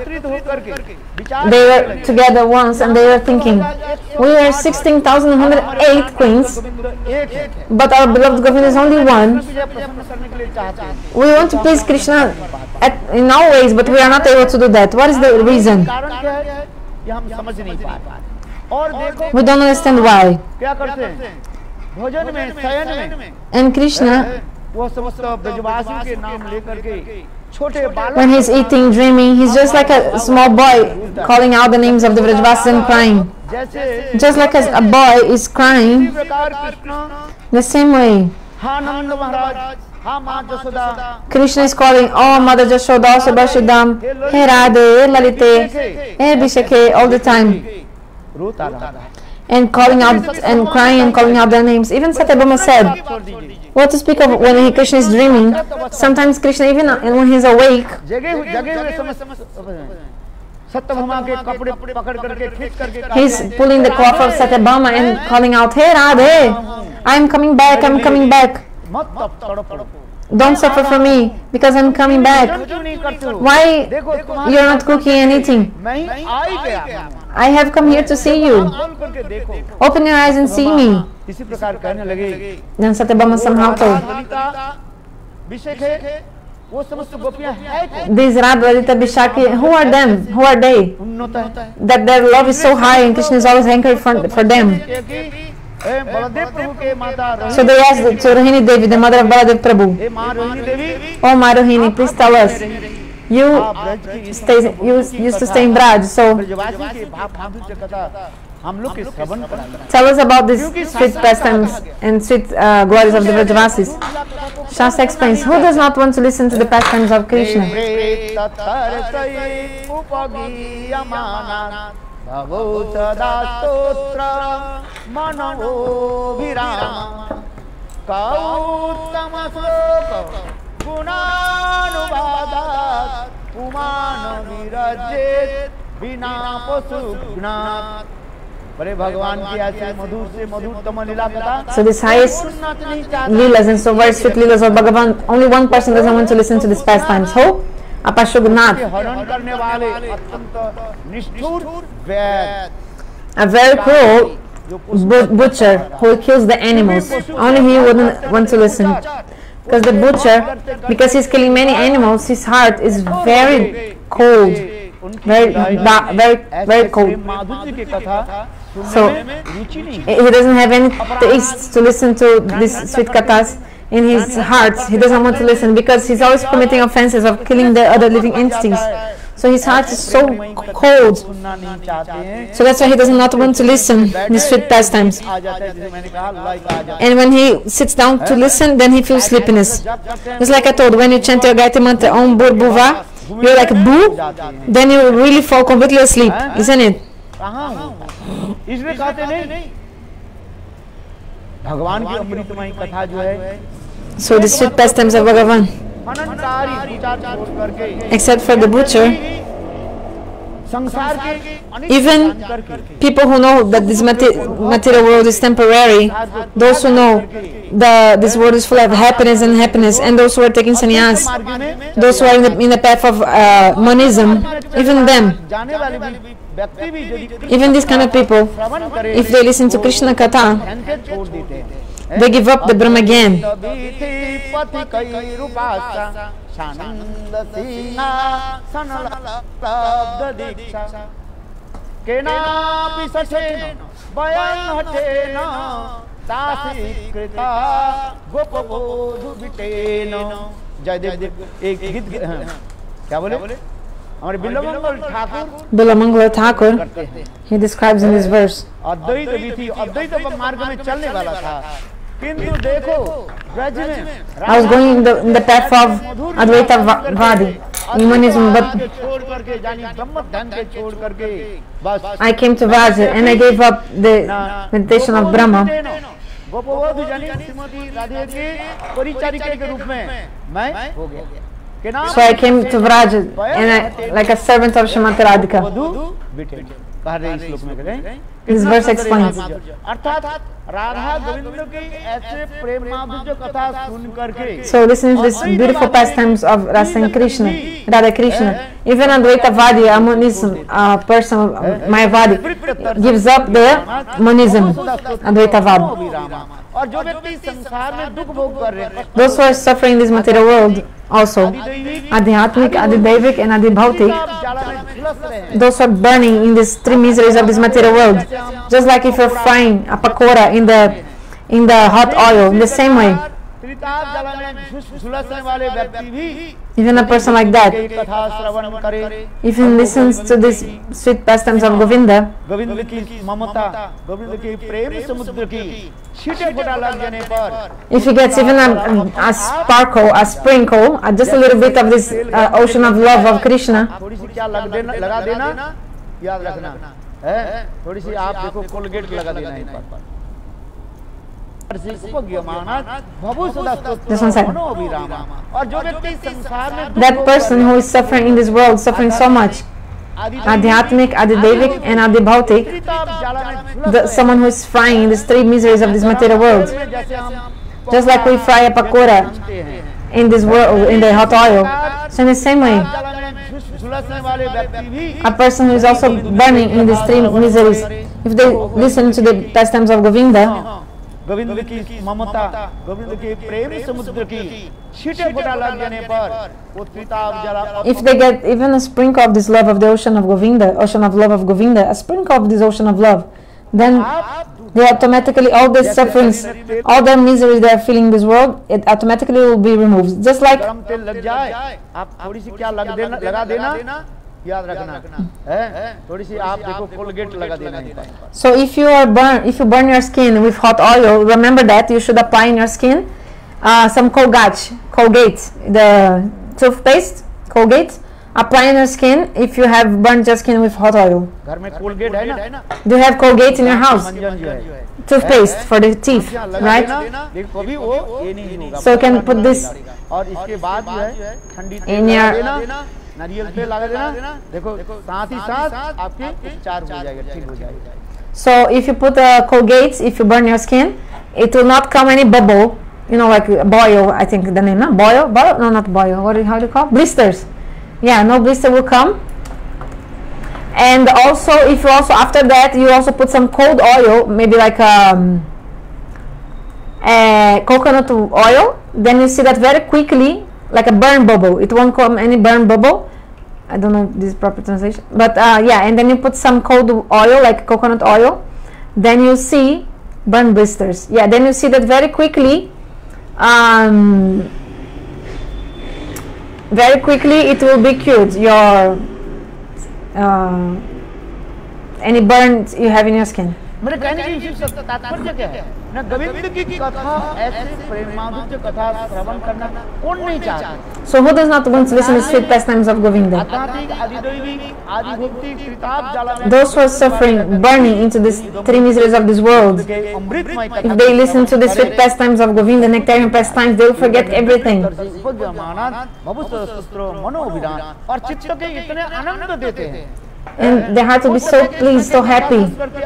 they were together once and they were thinking, we are 16,108 queens, but our beloved Govinda is only one. We want to please Krishna in all ways, but we are not able to do that. What is the reason? We don't understand why. And Krishna, when he's eating, dreaming, he's just like a small boy calling out the names of the Vrajavasis and crying. Just like a boy is crying, the same way. Krishna is calling, oh Mother Jashoda, also Bashidam, Hey Radhe, Hey Lalite, Hey Abhisheke, all the time. And calling out and crying and calling out their names. Even Satyabhama said, what to speak of when Krishna is dreaming, sometimes Krishna, even when he's awake, he's pulling the cloth of Satyabhama and calling out, Hey Radhe, I'm coming back, I'm coming back. Don't suffer for me, because I'm coming back. Why you're not cooking anything? I have come here to see you. Open your eyes and see me. Then Satyabhama somehow told, these Radha, Lalita, Vishakhi, who are them? Who are they? That their love is so high and Krishna is always hankering for them. So they asked to Rohini Devi, the mother of Baladev Prabhu, oh Ma Rohini, please tell us, you used to stay in Braj, so tell us about these sweet pastimes and sweet glories of the Vrajavasis. Shastra explains, who does not want to listen to the pastimes of Krishna? So this highest leelas and so very sweet leelas of Bhagavan, only one person doesn't want to listen to these pastimes. Who? Apashugnath, a very cruel butcher who kills the animals. Only he wouldn't want to listen. Because the butcher, because he's killing many animals, his heart is very cold, very cold. So he doesn't have any taste to listen to these sweet kathas in his heart. He doesn't want to listen because he's always committing offenses of killing the other living entities. So his heart is so cold. So that's why he does not want to listen these sweet pastimes. And when he sits down to listen, then he feels sleepiness. Just like I told, when you chant your Gayatri mantra Om Bhur Bhuva, you're like boo, then you really fall completely asleep, isn't it? So the sweet pastimes of Bhagavan, except for the butcher, even people who know that this material world is temporary, those who know that this world is full of happiness, and those who are taking sannyas, those who are in the path of monism, even them, even these kind of people, if they listen to Krishna Katha, they give up the Brahma Gyan. Bilamangala Thakur, he describes in this verse. I was going in the path of Advaita Vadi, humanism, but I came to Vraja and I gave up the meditation of Brahma. So I came to Vraja and like a servant of Srimati Radhika. This verse explains. So listening to these beautiful pastimes of Rasa and Krishna, Radha Krishna, even Advaita Vadi, a monism, a person of Mayavadi, gives up the monism, Advaita Vadi. Those who are suffering in this material world also, Adhyatmik, Adidevik and Adibhautik, those who are burning in these three miseries of this material world, just like if you're frying a pakora in the hot oil, in the same way. Even a person like that, if he listens to these sweet pastimes of Govinda, if he gets even a sparkle, a sprinkle, just a little bit of this ocean of love of Krishna, just one second. That person who is suffering in this world, suffering so much, Adhyatmik, Adidevik and Adibhautik, someone who is frying in these three miseries of this material world, just like we fry a pakora in this world, in the hot oil. So in the same way, a person who is also burning in these three miseries, if they listen to the pastimes of Govinda, if they get even a sprinkle of this love of the ocean of Govinda, ocean of love of Govinda, a sprinkle of this ocean of love, then they automatically, all the sufferings, all the miseries they are feeling in this world, it automatically will be removed. Just like so if you burn your skin with hot oil, remember that you should apply in your skin some Colgate, the toothpaste, Colgate. Apply in your skin if you have burnt your skin with hot oil. Do you have Colgate in your house? Toothpaste for the teeth, right? So you can put this in your. So if you put Colgate, if you burn your skin, it will not come any bubble, you know, like boil, I think the name, no? Boil? No, not boil. How do you call it? Blisters. Yeah, no blister will come. And also, if you also, after that, you also put some cold oil, maybe like coconut oil, then you see that very quickly, like a burn bubble. It won't come any burn bubble. I don't know this proper translation, but yeah. And then you put some cold oil, like coconut oil. Then you see burn blisters. Yeah. Then you see that very quickly. Very quickly, it will be cured. Your any burns you have in your skin. मेरे कहने की तात्पर्य क्या है ना, गोविंद की कथा ऐसे प्रेम माधुर्य कथा श्रवण करना कौन नहीं चाहता. So who does not want to listen to the sweet pastimes of Govinda? Those who are suffering, burning into these three miseries of this world, if they listen to the sweet pastimes of Govinda, nectarian pastimes, they will forget everything. And their heart will be so pleased, so happy.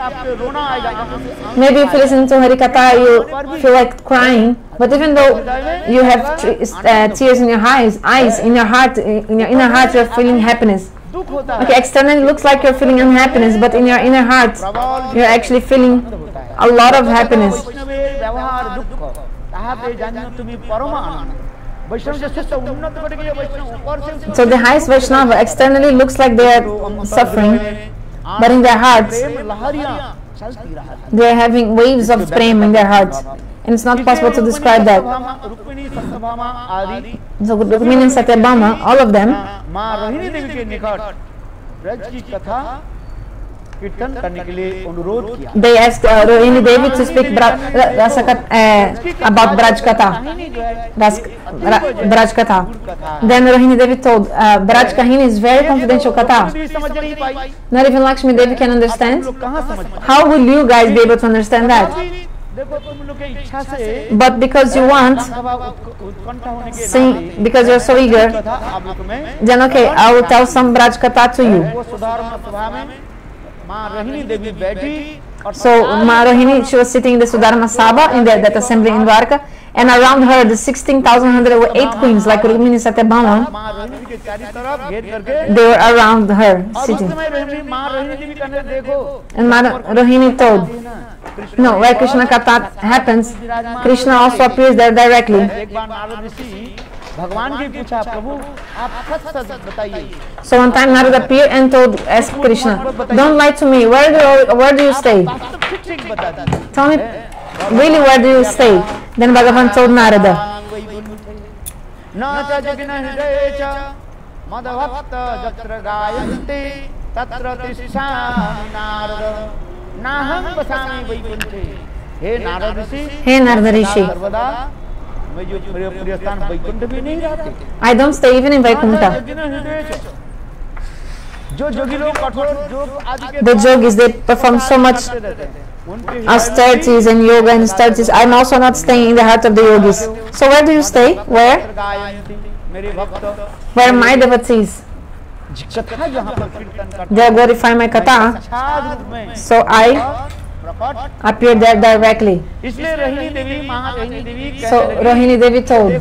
Maybe if you listen to Harikatha, you feel like crying. But even though you have tears in your eyes, in your heart, in your inner heart, you are feeling happiness. Okay, externally it looks like you're feeling unhappiness, but in your inner heart, you're actually feeling a lot of happiness. So the highest Vaishnava externally looks like they are suffering, but in their hearts, they are having waves of prema in their hearts. And it's not possible to describe that. So Rukmini and Satyabhama, all of them, they asked Rohini Devi to speak about Braj Katha. Then Rohini Devi told, Braj Kahini is very confidential Katha. Not even Lakshmi Devi can understand. How will you guys be able to understand that? But because you want, sing, because you're so eager, then okay, I will tell some Braj Katha to you. So Ma Rohini, she was sitting in the Sudharma Sabha, in that assembly in Dwarka, and around her the 16,108 queens like Rukmini Satyabhama, they were around her sitting. And Ma Rohini told, no, where Krishna Katha happens, Krishna also appears there directly. So one time Narada appeared and asked Krishna, don't lie to me, where do you stay? Tell me, really, where do you stay? Then Bhagavan told Narada, hey Narada Rishi, I don't stay even in Vaikuntha. The yogis, they perform so much austerities and yoga and austerities. I'm also not staying in the heart of the yogis. So where do you stay? Where? Where are my devotees? They glorify my katha. So I appear there directly. So Rohini Devi told,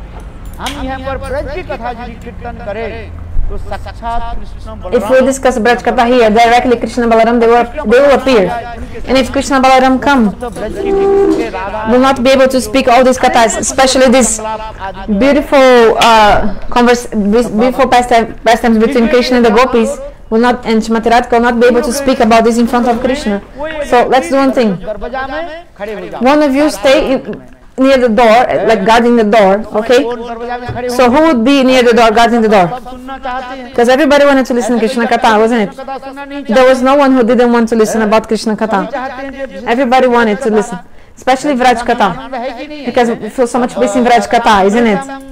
if we discuss Braj Katha here, directly Krishna Balaram, they will appear. And if Krishna Balaram come, will not be able to speak all these kathas, especially this beautiful beautiful pastimes between Krishna and the gopis, will not, and Shrimati Radhika will not be able to speak about this in front of Krishna. So let's do one thing. One of you stay near the door, like guarding the door, okay? So who would be near the door, guarding the door? Because everybody wanted to listen to Krishna Katha, wasn't it? There was no one who didn't want to listen about Krishna Katha. Everybody wanted to listen, especially Vraj Katha, because we feel so much bliss in Vraj Katha, isn't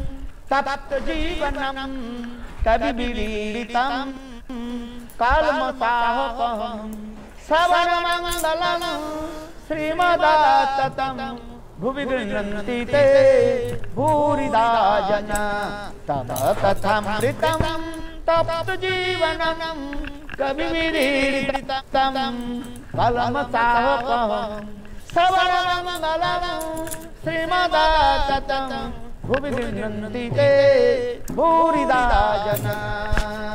it? भुवि गृह्णन्ति ते भूरिदा जना तव कथामृतं तप्त जीवनं कविविदितं कलमसाहकं श्रवणमङ्गलं श्रीमदाततं भुवि गृह्णन्ति ते भूरिदा जना.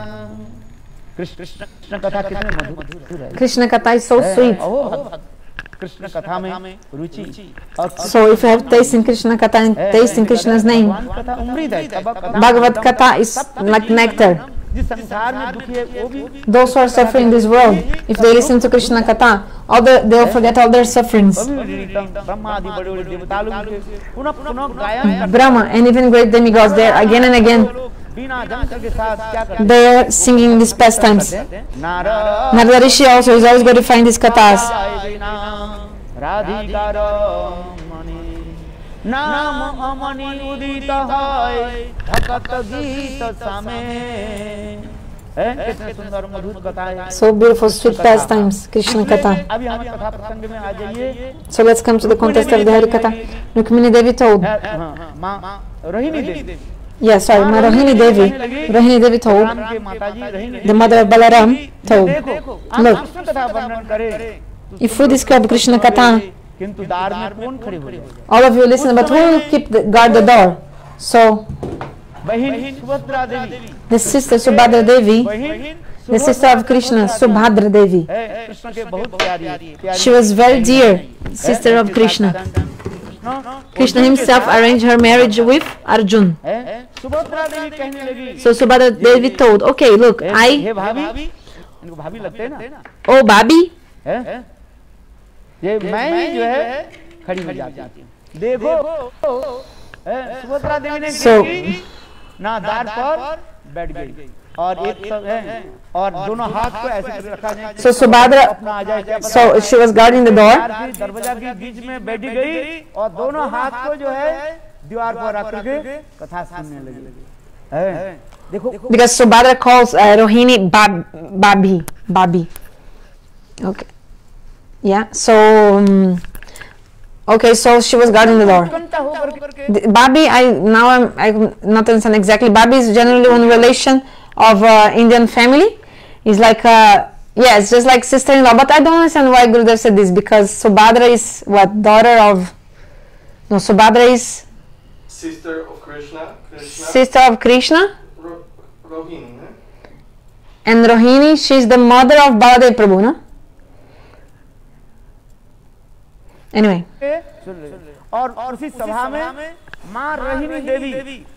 Krishna Katha is so sweet. Krishna कथा में रुचि। So if you have taste in Krishna Katha and taste in Krishna's name, कथा अमृत है, Bhagavad Katha is like nectar. जिस संसार में दुखी है वो भी, Those who are suffering in this world, if they listen to Krishna Katha, they'll forget all their sufferings. Brahma आदि बड़े बड़े देवता लोग पुनः पुनः गायन, Brahma and even great demigods, they are again and again बिना जंत्र के साथ क्या करते they are singing these pastimes. हैं? Narad Narada Rishi also is always going to find these kathas. Radhika रमणी नाम अमनि उदित है भक्त गीत समे। कितने सुंदर मधुर कथा है। So beautiful, sweet pastimes, Krishna Katha. अभी हम कथा प्रसंग में आ जाइए। So let's come to the context of the Hari Katha. Rukmini Devi told, माँ रोहिणी देवी, yeah, sorry, Ma Rohini Devi. Rohini Devi told, Ram के माताजी Rohini the mother of Balaram told, देखो आप look, कृष्ण कथा वर्णन करें if we describe Krishna Katha, किंतु द्वार में कौन खड़े हो जाए? all of you listen, but who will keep guard the door? So बहन सुभद्रा देवी, the sister Subhadra Devi, बहन the sister of Krishna, Subhadra Devi, Krishna के बहुत प्यारी, she was very dear sister of Krishna. Krishna himself arranged her marriage with Arjun. Subhadra देवी कहने लगी, So Subhadra Devi told, okay, look, हे भाभी, इनको भाभी लगते हैं ना, oh Babi, ये मैं ही जो है खड़ी हो जाती हूँ। देखो सुभद्रा देवी ने So- ना द्वार पर बैठ गई और एक सब है और दोनों हाथ को ऐसे करके रखा जाए, so Subhadra, अपना आ जाए क्या पता। so she was guarding the door. दरवाजा के बीच में बैठी गई और दोनों हाथ को जो है दीवार पर रख करके कथा सुनने लगी। देखो Because Subhadra calls Rohini Babi. Okay. Yeah, so, okay, so she was guarding the door. कंटा होकर के Babi, I'm not understand exactly. Babi is generally one relation of Indian family. It's like, yeah, it's just like sister-in-law. But I don't understand why Gurudev said this, because Subhadra is what? Daughter of, no, Subhadra is Sister of Krishna. sister of Krishna. Rohini. And Rohini, she's the mother of Baladev Prabhu, no? Anyway, और उसी सभा में माँ रोहिणी देवी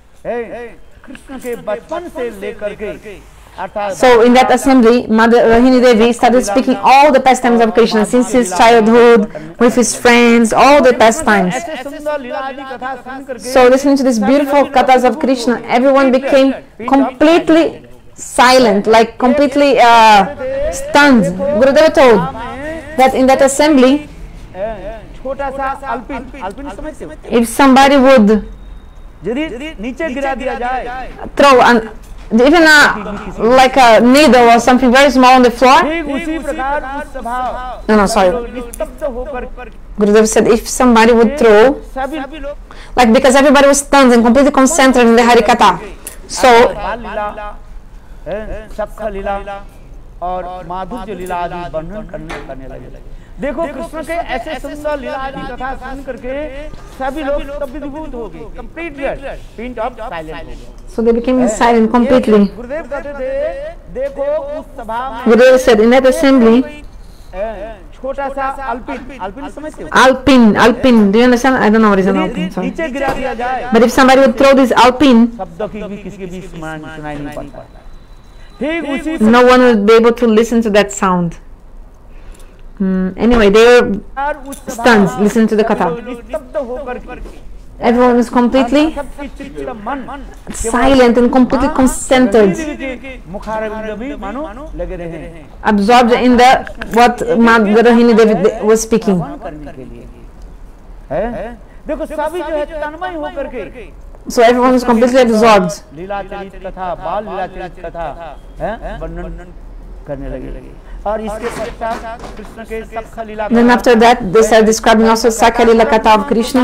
कृष्ण के बचपन से लेकर के अर्थात so in that assembly, Mother Rohini Devi started speaking all the pastimes of Krishna since his childhood, with his friends, all the pastimes. ऐसे सुंदर लीला आदि कथा सुन करके So listening to these beautiful kathas of Krishna, everyone became completely silent, like completely stunned. Gurudeva told that in that assembly, छोटा सा alpine समझते हो, if somebody would यदि नीचे गिरा दिया जाए throw even like a needle or something very small on the floor. ठीक उसी प्रकार उस सभा No, sorry. निस्तब्ध होकर Gurudev said if somebody would throw, सभी लोग like because everybody was stunned and completely concentrated in the Harikatha. So बाल लीला, सख लीला और माधुर्य लीला आदि वर्णन करने लगे। देखो कृष्ण के ऐसे सुंदर लीला आदि कथा सुन करके सभी लोग स्तब्धीभूत हो गए, कंप्लीटली पिंट ऑफ साइलेंट हो गए। so they became silent completely. गुरुदेव कहते थे देखो उस सभा में Gurudev said in that assembly, छोटा सा अल्पिन समझते हो, alpin, do you understand? I don't know what is an alpin, sorry. नीचे गिरा दिया जाए But if somebody would throw this alpin, शब्दों की भी किसी के भी सुनाई नहीं पड़ता। ठीक उसी no one would be able to listen to that sound. Anyway, they were stunned, listen to the katha. निस्तब्ध होकर Everyone was completely सबकी चित्त मन silent and completely concentrated, मुखारविंद भी मानो लगे रहे absorbed in the what Mother Rohini Devi was speaking. करने के लिए है। देखो सभी जो है तन्मय होकर के So everyone was completely absorbed. लीला चरित कथा, बाल लीला चरित कथा है वर्णन करने लगे। और इसके पश्चात कृष्ण के सख लीला Then after that, they started describing also Sakya Lila Katha of Krishna.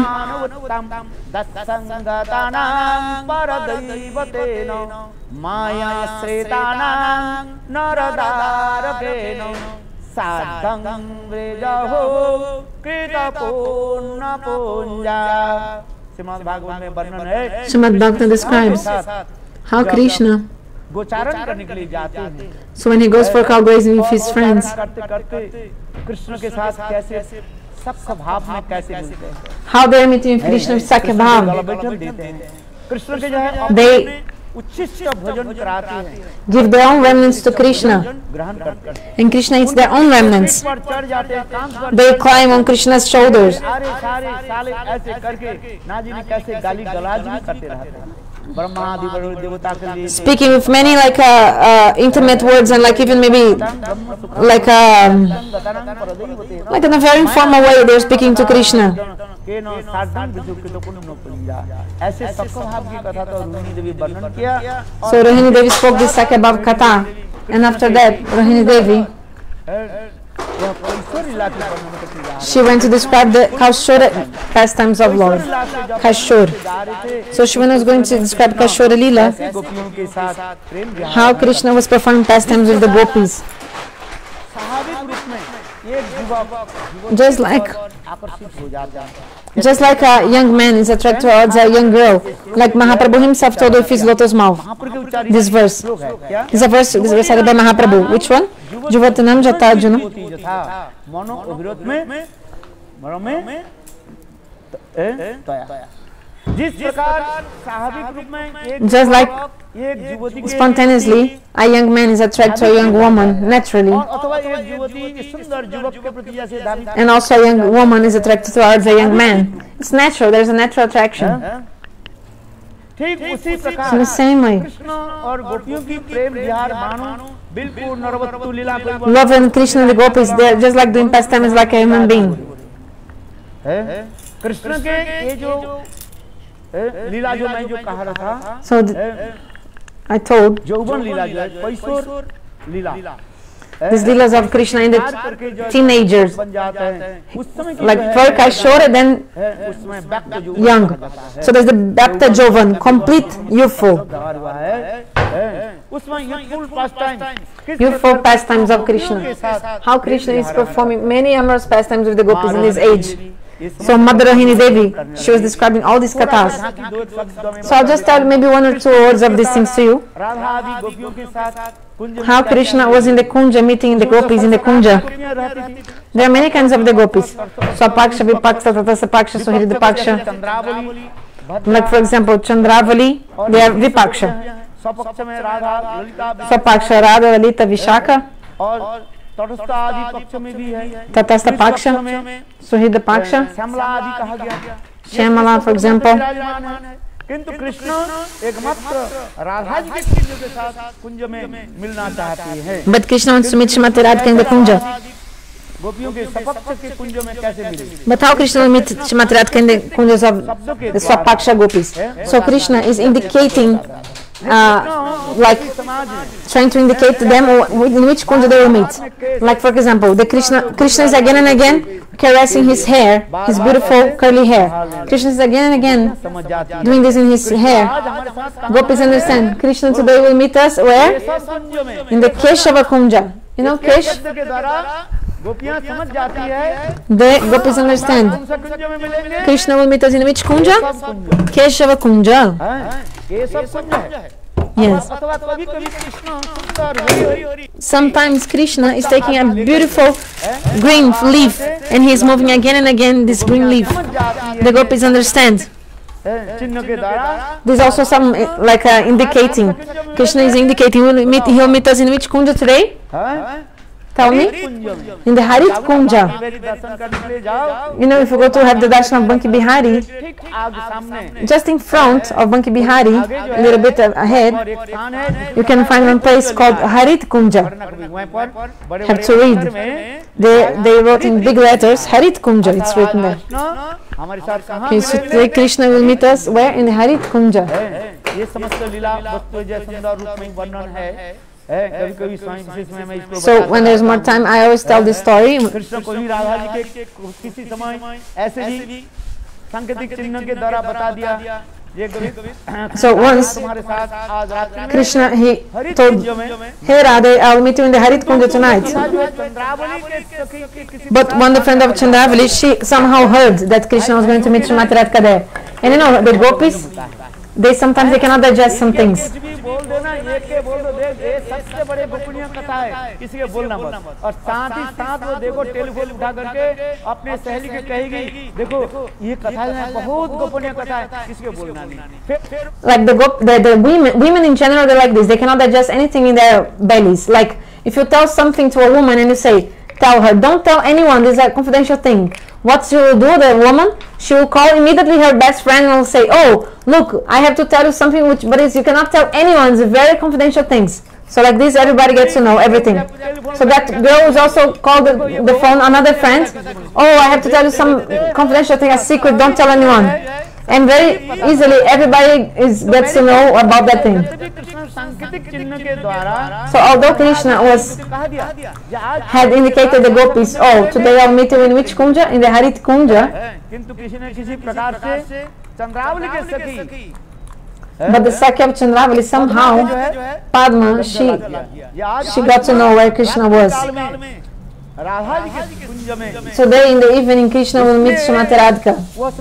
दत्संगतानां परदैवतेन माया श्रेतानां नरदारकेन साधं व्रजहो कृतपूर्ण पूजा। श्रीमद् भागवत में वर्णन है, Srimad Bhagavatam describes how Krishna, गोचारण करने के लिए जाते हैं, so when he goes for cow grazing with his friends, करते करते कृष्ण के साथ कैसे सख्त भाव में कैसे मिलते हैं, how they are meeting Krishna with Sakya Bhav. बैठक देते हैं, कृष्ण के जो है They उच्छिष्ट भोजन कराते हैं, give their own remnants to Krishna, ग्रहण करते हैं, and Krishna eats their own remnants. पर चढ़ जाते हैं, काम कर They climb on Krishna's shoulders. सारे साले ऐसे करके ना जाने कैसे गाली गलाज भी करते रहते हैं, ब्रह्मा आदि बड़े देवता के लिए Speaking with many like intimate words and like even maybe like like in a very informal way they're speaking to Krishna. के न साधन विजुक्त तो पुण्य न पुण्या, ऐसे सबको भाव की कथा तो रोहिणी देवी वर्णन किया। So Rohini Devi spoke this Sakya Bhav Katha, and after that Rohini Devi, वह ईश्वर लीला की वर्णन करती जा रही she went to describe the Kashura pastimes of Lord, Kashur. So she was going to describe Kashura Leela, है, गोपियों के साथ प्रेम विहार how Krishna was performing pastimes with the gopis. स्वाभाविक रूप में एक युवक Just like आकर्षित हो जाता है, Just like a young man is attracted towards a young girl, like Mahaprabhu himself told of his lotus mouth. महापुर के उच्चारित This verse. श्लोक है क्या? This is a verse recited by Mahaprabhu. Which one? Juvatanam Jata Arjuna. होती यथा मनो अविरोध में मनो में तया, जिस प्रकार स्वाभाविक रूप में एक Just like एक युवती के spontaneously, a young man is attracted to a young woman naturally, अथवा एक युवती सुंदर युवक के प्रति जैसे धावित and also a young woman is attracted towards a young man. It's natural. There's a natural attraction. ठीक उसी In the प्रकार same way, कृष्ण और गोपियों की प्रेम विहार मानो बिल्कुल नरवत्तु लीला कोई love and Krishna and the gopis, they're just like doing pastimes like a human being. है, कृष्ण के ये जो लीला जो मैं जो कहा रहा था, So I told यौवन लीला जो है पैसोर लीला, these leelas of Krishna in the teenagers, बन जाता है उस समय की like जो for Kashore, then है, उसमें व्यक्त जो young. So there's the Bhakta Jovan, complete youthful, व्यवहार हुआ है, उसमें youthful pastimes, youthful pastimes of Krishna. How Krishna is performing many amorous pastimes with the gopis in his age. So Mother Rohini Devi, she was describing all these kathas. So I'll just tell maybe one or two words of these things to you. Radha आदि गोपियों के साथ कुंज How Krishna was in the Kunja, meeting the gopis in the Kunja. गोपियां रहती थी, There are many kinds of the gopis. Swapaksha, Vipaksha, Tatasapaksha, Suhridapaksha. Chandravali, Like for example, Chandravali, they are Vipaksha. स्वपक्ष में Radha Lalita Swapaksha, Radha, Lalita, Vishaka. और तटस्थ आदि पक्ष में भी है, Tatastha Paksha, Suhida Paksha, Shyamala आदि कहा गया, Shyamala for example. विराजमान है, किंतु कृष्ण एकमात्र राधा जी के कुंज के साथ कुंज में मिलना चाहती है। But Krishna wants to meet Srimati Radhika in the Kunja. गोपियों के सपक्ष के कुंज में कैसे मिले? But how Krishna will meet Srimati Radhika in the Kunjas of the Swapaksha gopis? So Krishna is indicating, like trying to indicate to them in which kunja they will meet. Like for example, the Krishna is again and again caressing his hair, his beautiful curly hair. Krishna is again and again समझ जाती है। doing this in his hair. Gopis understand. Krishna today will meet us where? सब कुंज में In the Keshava Kunja. You know Kesh? शब्द के द्वारा गोपियां समझ जाती है, The Gopis understand. कौन सा कुंज में मिलेंगे? Krishna will meet us in which Kunja? सब कुंज, Keshava Kunja. ये सब कुंज है। Yes. अथवा कभी कभी कृष्ण सुंदर Hari Sometimes Krishna is taking a beautiful green leaf and he is moving again and again this green leaf. समझ जाती The gopis understand. है, चिन्ह के द्वारा There's also some like indicating. Krishna is indicating he'll meet us in which kunja today? Tell me. कुंज में In the Harit Kunja. मेरी दर्शन करने के लिए जाओ, You know, if you go to have the darshan of Banki Bihari, ठीक आग सामने just in front of Banki Bihari, a little bit ahead, और एक स्थान है, you can find one place called Harit Kunja. वहाँ पर बड़े Have to read. They wrote in big letters Harit Kunja. It's written there. हमारे साथ कहाँ Okay, so today Krishna will meet us where? In the Harit Kunja. है? ये समस्त लीला वस्तु जय सुंदर रूप में वर्णन है, कभी कभी स्वामी विशेष में मैं इसको So when there's more time, I always tell this story. Krishna को ही राधा जी के किसी समय ऐसे ही सांकेतिक चिन्ह के द्वारा बता दिया, ये कभी So once तुम्हारे साथ आज रात्रि में Krishna, he हरित told, कुंज में hey Radha, I'll meet you in the Harit Kunja tonight. Chandravali के सखी के किसी But one friend of Chandravali, she somehow heard that Krishna was going to meet Srimati Radhika there. And you know, the gopis, sometimes they cannot digest some things. कुछ भी बोल देना, एक के बोल दो, देख ये सबसे बड़े गोपनीय कथा है, किसी के बोलना मत। और साथ ही साथ वो देखो टेलीफोन उठा करके अपने सहेली के कहेगी, देखो ये कथा है बहुत गोपनीय कथा है, किसी के बोलना नहीं। Like the women in general, they're like this. They cannot digest anything in their bellies. Like if you tell something to a woman and you say, tell her, don't tell anyone, this is a confidential thing. What she will do, the woman, she will call immediately her best friend and will say, oh, look, I have to tell you something but you cannot tell anyone, it's very confidential things. So like this, everybody gets to know everything. So that girl was also called the phone, another friend, oh, I have to tell you some confidential thing, a secret, don't tell anyone. And very easily, everybody gets to know about that thing. So although Krishna had indicated the gopis, oh, today I'll meet you in which kunja? In the Harit kunja. But the Sakya of Chandravali, somehow, Padma, she got to know where Krishna was. So there in the evening, Krishna will meet Srimati Radhika.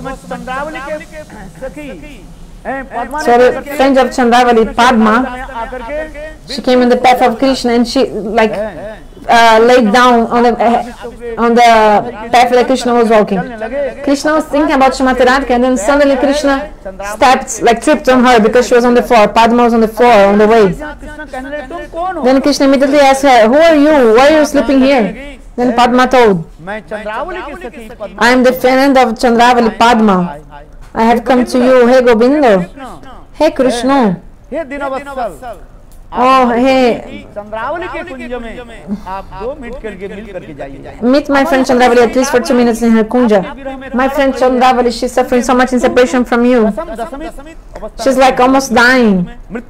So the friend of Chandravali, Padma, she came in the path of Krishna and she like laid down on the path that Krishna was walking. Krishna was thinking about Srimati Radhika and then suddenly Krishna tripped on her because she was on the floor. Padma was on the floor on the way. Then Krishna immediately asked her, who are you? Why are you sleeping here? Then Padma told, I am the friend of Chandravali, Padma. I have come to you, hey Govinda, hey Krishna, oh hey, meet my friend Chandravali at least for 2 minutes in her kunja. My friend Chandravali, she's suffering so much in separation from you. She's like almost dying.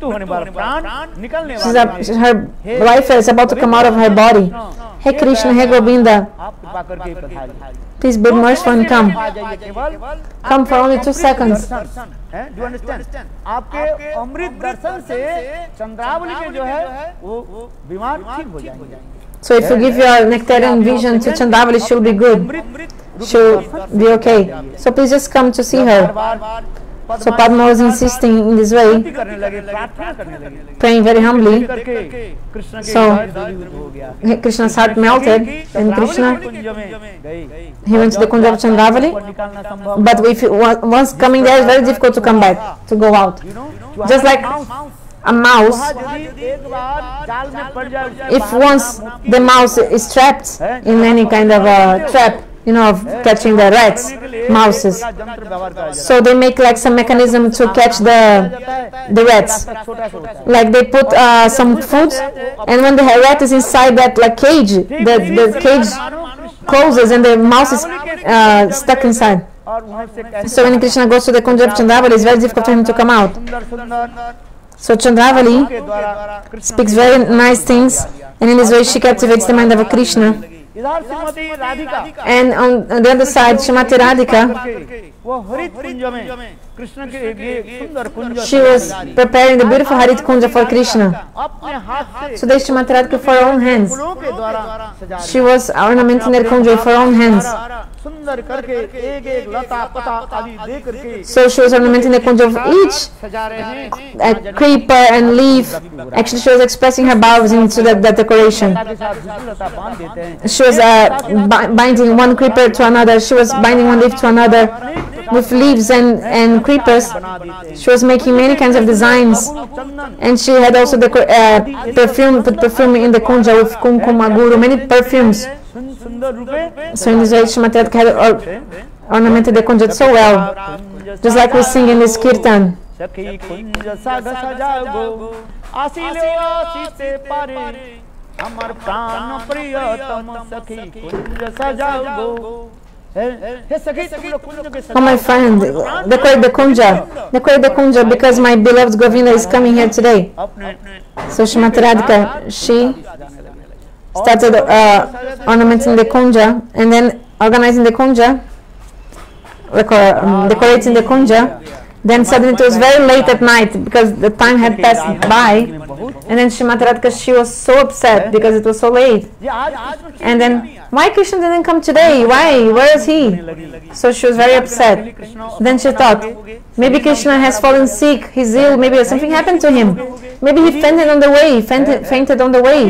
Her life is about to come out of her body. Hey Krishna, hey Govinda, please be merciful and come. Come for only 2 seconds. Do you understand? आपके अमृत दर्शन से चंद्रावली के जो है वो बीमार ठीक हो जाएंगे. So if you give your nectarian vision to Chandravali, she'll be good. She'll be okay. So please just come to see her. So Padma was insisting in this way, praying very humbly. So Krishna's heart melted, and Krishna, he went to the kunja of Chandravali. But if once coming there, it's very difficult to come back, to go out. Just like a mouse, if once the mouse is trapped in any kind of a trap, you know, of catching the rats, mouses. So they make like some mechanism to catch the rats. Like they put some food, and when the rat is inside that like cage, the cage closes and the mouse is stuck inside. So when Krishna goes to the kunja of Chandravali, it's very difficult for him to come out. So Chandravali speaks very nice things, and in this way she captivates the mind of Krishna. And on the other side, Srimati Radhika, she was preparing the beautiful Harit Kunja for Krishna. So there Srimati Radhika with her own hands. She was ornamenting the Kunja with her own hands. So she was ornamenting the Kunja of each creeper and leaf. Actually, she was expressing her bhavas into that decoration. She was binding one creeper to another. She was binding one leaf to another with leaves and creepers. She was making many kinds of designs, and she had also put perfume in the kunja with kumkuma guru, many perfumes. So in this way, Srimati Radhika had ornamented the kunja so well, just like we sing in this kirtan. Oh my friend, decorate the kunja because my beloved Govinda is coming here today. So Srimati Radhika, she started ornamenting the kunja and then organizing the kunja, decorating the kunja. Then suddenly it was very late at night because the time had passed by, and then Srimati Radhika, she was so upset because it was so late. And then why Krishna didn't come today? Why? Where is he? So she was very upset. Then she thought, maybe Krishna has fallen sick, he's ill, maybe something happened to him. Maybe he fainted on the way, fainted on the way.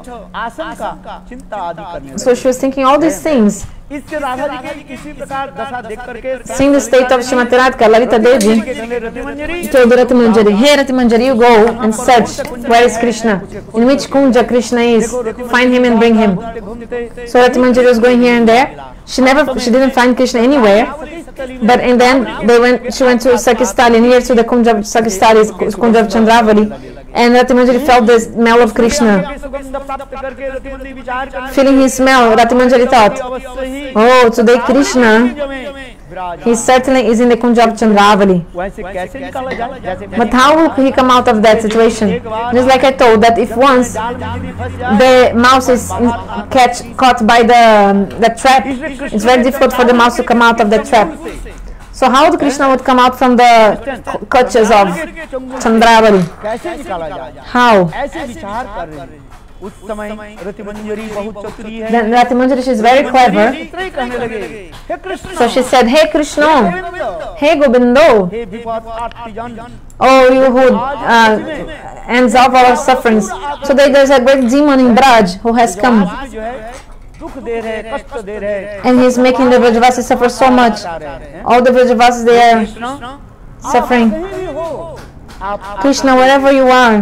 So she was thinking all these things. इससे राधा जी के किसी प्रकार दशा देख करके Seeing the state of Srimati Radhika, Lalita Devi told Rati Manjari, hey Rati Manjari, you go and search where is Krishna, in which kunja Krishna is, find him and bring him. So Rati Manjari was going here and there. She didn't find Krishna anywhere, but and then she went to Sakistali, near to the kunja of Sakistali, kunja of Chandravali, and Rati Manjari felt the smell of Krishna. Feeling his smell, Rati Manjari thought, oh, today Krishna, he certainly is in the kunja of Chandravali. But how will he come out of that situation? Just like I told, that if once the mouse is caught by the trap, it's very difficult for the mouse to come out of the trap. So how would Krishna would come out from the clutches of Chandravali? How? Then Rati Manjari, she is very clever. So she said, hey Krishna, hey Govindo, oh you who ends off our sufferings. So there's a great demon in Braj who has come. And he's making the Vrajavasis suffer so much. All the Vrajavasis, they are suffering. Krishna, wherever you are,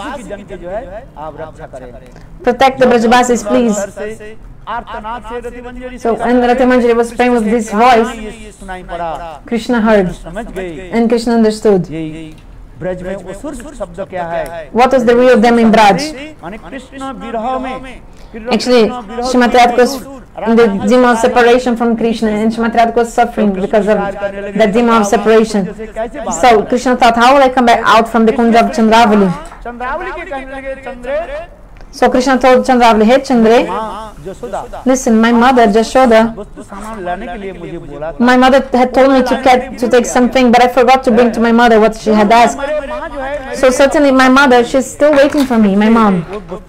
protect the Vrajavasis, please. So when Rati Manjari was praying with this voice, Krishna heard and Krishna understood. What was the real them in Braj? Actually, Srimati Radhika was in the demon of separation from Krishna, and Srimati Radhika was suffering because of the demon of separation. So Krishna thought, how will I come back out from the kunja of Chandravali? So Krishna told Chandravali, hey Chandre, listen, my mother Jashoda, my mother had told me to take something, but I forgot to bring to my mother what she had asked. So certainly my mother, she's still waiting for me, my mom.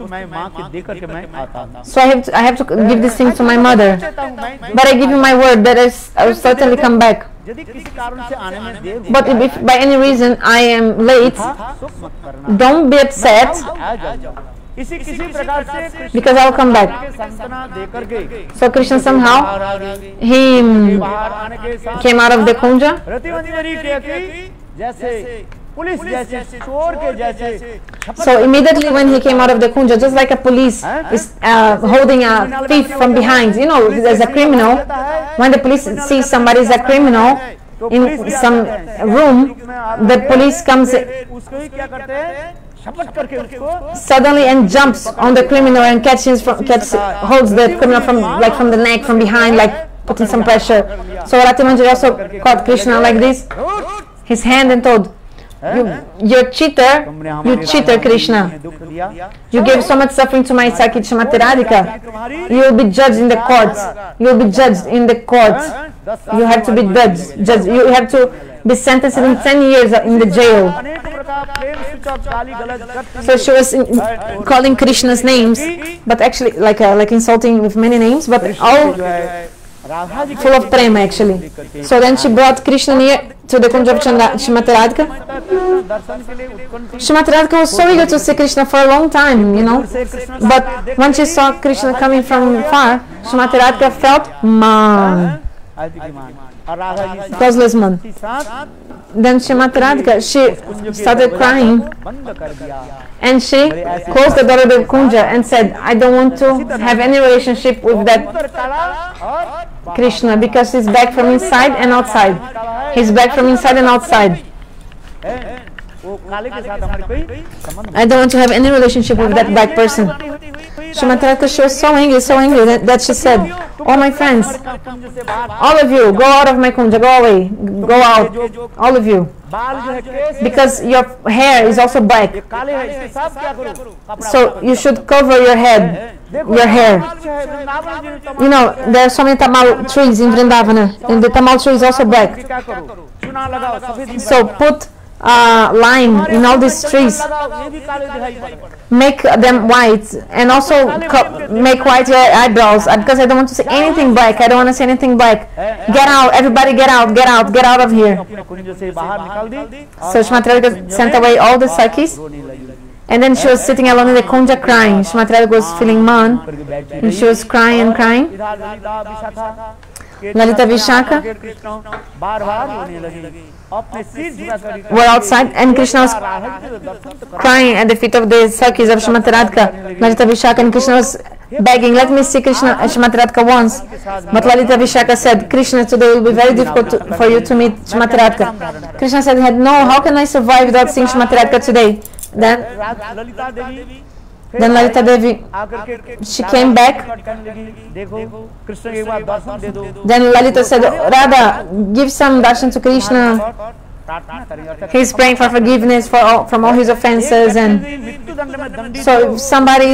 So I have to give this thing to my mother. But I give you my word that I will certainly come back. But if by any reason I am late, don't be upset, because I will come back. So Krishna somehow, he came out of the kunja. So immediately when he came out of the kunja, just like a police is holding a thief from behind, you know, as a criminal, when the police sees somebody is a criminal in some room, the police comes suddenly and jumps on the criminal and holds the criminal from the neck, from behind, like putting some pressure. So Rati Manjari also caught Krishna like this, his hand, and told, you cheater Krishna. You gave so much suffering to my Saki Srimati Radhika. You will be judged in the courts. You will be judged in the courts. You have to be judged. You have to be sentenced in 10 years in the jail. So she was calling Krishna's names, but actually like insulting with many names, but all full of prema actually. So then she brought Krishna near to the kunja of Srimati Radhika. Srimati Radhika was so eager to see Krishna for a long time, you know. But when she saw Krishna coming from far, Srimati Radhika felt man. Causeless man. Then Srimati Radhika, she started crying, and she closed the door of the kunja and said, I don't want to have any relationship with that Krishna, because he's back from inside and outside. He's back from inside and outside. I don't want to have any relationship with that black person. Srimati Radhika, she was so angry that she said, oh my friends, all of you, go out of my kunja, go away, go out, all of you. Because your hair is also black. So you should cover your hair. You know, there are so many tamal trees in Vrindavana, and the tamal tree is also black. So put lime in all these trees, ये भी काले दिखाई पड़े। make them white, and also make white your eyebrows, because I don't want to see anything black. I don't want to see anything black. Get out, everybody, get out, get out, get out of here. अपने कुंज से बाहर निकाल दी। So Shrimati Radhika sent away all the Sakis, and then she was sitting alone in the kunja crying. Shrimati Radhika was feeling man, and she was crying and crying. Lalita Vishaka बार-बार रोने लगी। अपने सिर झुकाकर were outside, and Krishna was crying at the feet of the Sakis of Shrimati Radhika. Lalita Vishaka and Krishna was begging, let me see Krishna and Shrimati Radhika once. But Lalita Vishaka said, Krishna, today will be very difficult for you to meet Shrimati Radhika. Krishna said, no, how can I survive without seeing Shrimati Radhika today? Then Lalita Devi, she came back. Then Lalita said, Radha, give some darshan to Krishna. He's praying for forgiveness from all his offenses, and so if somebody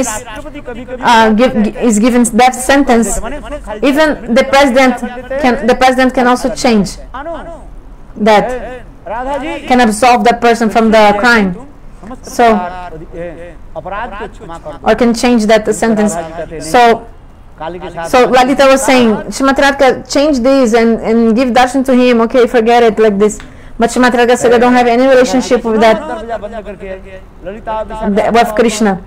is given death sentence, even the president can also change that, can absolve that person from the crime. So, or can change that sentence. So Lalita was saying, Shrimati Radhika, change this and give darshan to him. Okay, forget it like this. But Shrimati Radhika said, I don't have any relationship with that, with Krishna.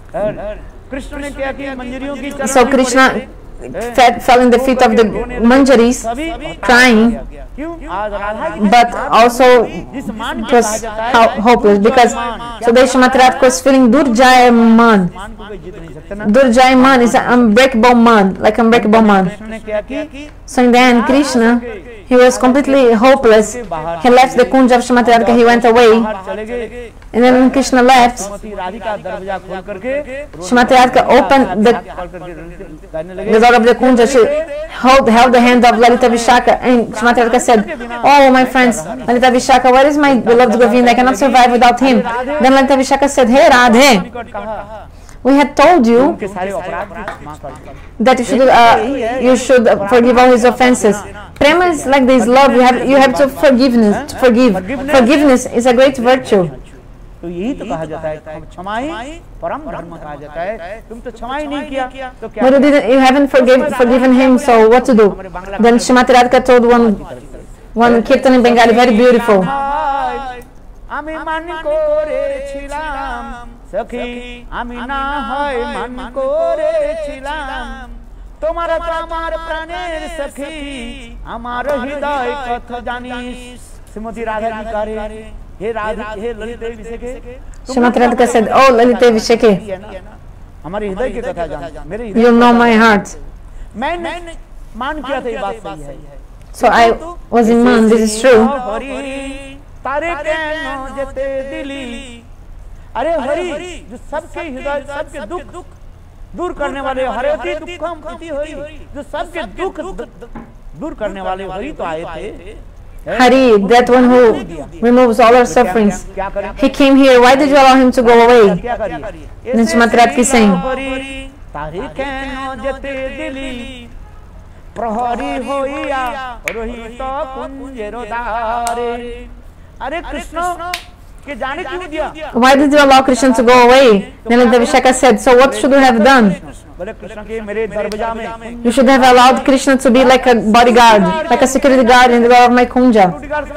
So Krishna fell in the feet of the Manjaris, crying, but also it was hopeless, because today Shrimati Radhika was feeling Durjaya Man. Durjaya Man is an unbreakable man, like unbreakable man. So in the end, Krishna, he was completely hopeless. He left the kunja of Shrimati Radhika, he went away. And then when Krishna left, Shrimati Radhika opened the door of the kunja. She held the hand of Lalita Vishaka, and Shrimati Radhika said, oh my friends, Lalita Vishaka, where is my beloved Govinda? I cannot survive without him. Then Lalita Vishaka said, hey Radhe, we had told you that you should forgive all his offenses. Prema is like this love. You have to forgive. Forgiveness is a great virtue. तो यही तो कहा जाता है, क्षमा ही परम धर्म कहा जाता है। तुम तो क्षमा ही नहीं किया तो क्या? You haven't forgiven him, so what to do? Then Shrimati Radhika told one kirtan in Bengali, very beautiful. আমি মান করেছিলাম সখী, আমি না হয় মান করেছিলাম, তোমার তো আমার প্রাণের সখী, আমার হৃদয় কথা জানিস। শ্রীমতী রাধা जी कह रहे, हे राधा, हे Lalita विषेके, Shrimati Radhika said, oh Lalita Visheke, हमारे हृदय की कथा जान, मेरे you know my heart. मैंने मान किया था ये बात सही है। So I was in man, this is true. तारे कैनो जते दिली, अरे हरि जो सबके हृदय, सबके दुख दूर करने वाले, हरति दुखम इति हरि, जो सबके दुख दूर करने वाले हरि तो आए थे। Hari, that one who removes all our sufferings. He came here. Why did you allow him to go away? Then Shrimati Radhika is saying, तारे कैनो जते दिली, प्रहरी होइया रोहित कुंजेरो दारे। अरे कृष्ण के जाने क्यों दिया? why did you allow Krishna to go away? Then Lalita Vishaka said, so what should you have done? बोले कृष्ण के मेरे दरवाजा में, You should have allowed Krishna to be like a bodyguard, like a security guard in the door of my kunja.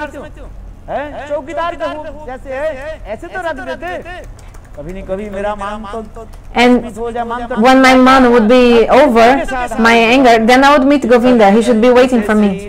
चौकीदार जैसे है, ऐसे तो रख देते। कभी नहीं कभी मेरा मान तो, And when my man would be over, my anger, then I would meet Govinda. He should be waiting for me.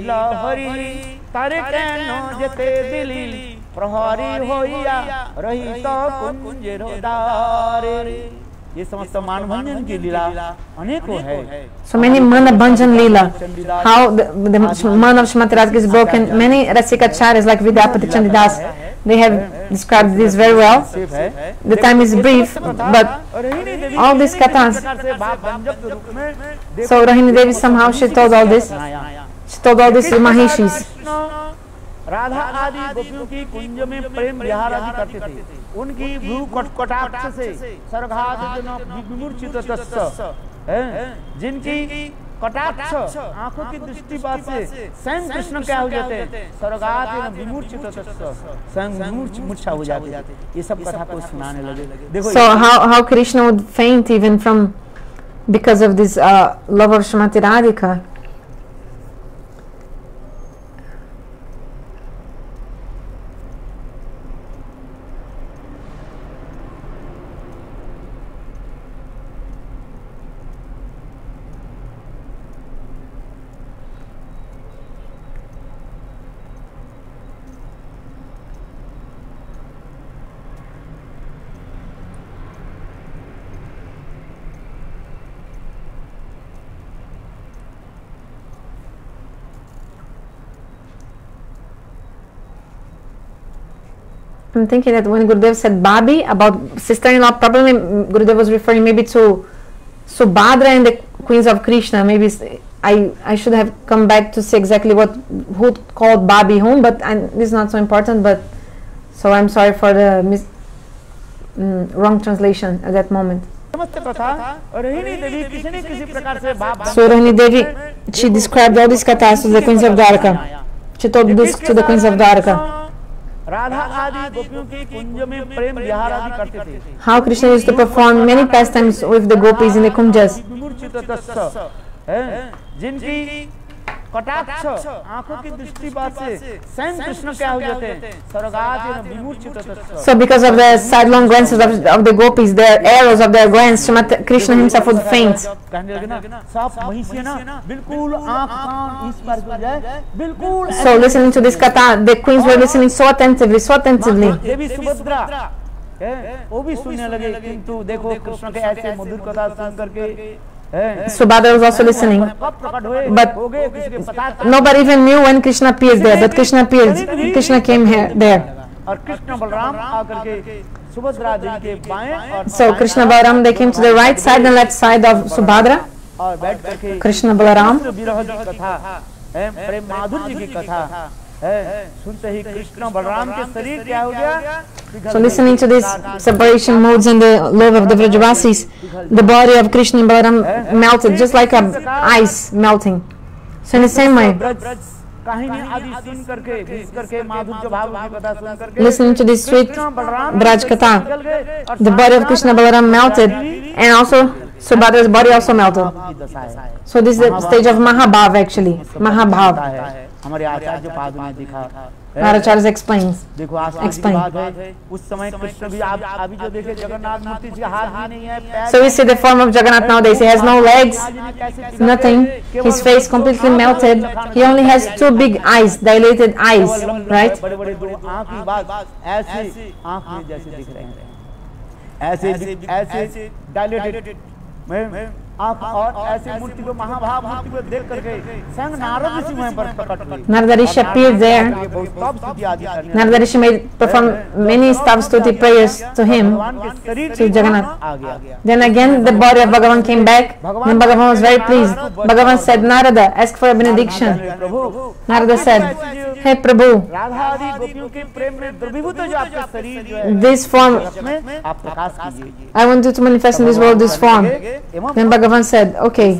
तारे कैनो जते दिली, प्रहरी होइया रहित कुंजेरो दारे। ये समस्त मानभंजन की लीला अनेकों है। So many mana bhanjan leela, how the man of Shrimati Radhika is broken. Many rasikacharyas like Vidyapati Chandidas, they have described this very well. The time is brief, but all these kathas. So Rohini Devi somehow she told all this. She told all this to Mahishis. Radha आदि गोपियों की कुंज में प्रेम विहार आदि करते थे। उनकी भ्रू कटाक्ष से सर्वघात विमूर्छित जिनकी कटाक्ष आंखों की दृष्टिपात से स्वयं कृष्ण क्या हो जाते, स्वर्गात विमूर्छित स्वयं मूर्छा हो जाते। ये सब कथा को सुनाने लगे। देखो So how Krishna would faint even from because of this love of Srimati Radhika. I'm thinking that when Gurudev said Babi about sister-in-law, probably Gurudev was referring maybe to Subhadra and the queens of Krishna. Maybe I should have come back to see exactly who called Babi whom, but this is not so important. But so I'm sorry for the wrong translation at that moment. So Rohini Devi, she described all these kathas to the queens of Dwarka. She told this to the queens of Dwarka. How Krishna used to perform many pastimes with the gopis in the kunjas. कटाक्ष आंखों की दृष्टिपात से स्वयं कृष्ण क्या हो जाते हैं, स्वर्गात विमूर्छित। So because of the sidelong glances of the gopis, their arrows of their glance, Krishna himself would faint. कहने लगे ना सब महिषी ना बिल्कुल आंख कान इस पर हो जाए बिल्कुल। So listening to this katha, the queens were listening so attentively, so attentively. देवी सुभद्रा वो भी सुनने लगे, किंतु देखो कृष्ण के ऐसे मधुर कथा सुन करके Subhadra was also listening, but nobody even knew when Krishna appeared there. But Krishna appeared. Krishna came there. So Krishna Balaram, they came to the right side and left side of Subhadra. Krishna Balaram. So listening to this separation modes and the love of the Vrajavasis, the body of Krishna and Balaram melted just like ice melting. So in the same way, listening to this sweet Braj Katha, the body of Krishna and Balaram melted, and also Subhadra's body also melted. So this is the stage of Mahabhav actually, Mahabhav. Maharacharya explains. So we see the form of Jagannath nowadays. He has no legs, nothing. His face completely melted. He only has two big eyes, dilated eyes, right? Narada Rishi appeared there. Narada Rishi made perform many Stavstuti prayers to him, to Jagannath. Then again the body of Bhagavan came back. Then Bhagavan was very pleased. Bhagavan said, Narada, ask for a benediction. Narada said, Hey Prabhu, this form, I want you to manifest in this world this form. Then Bhagavan said, okay.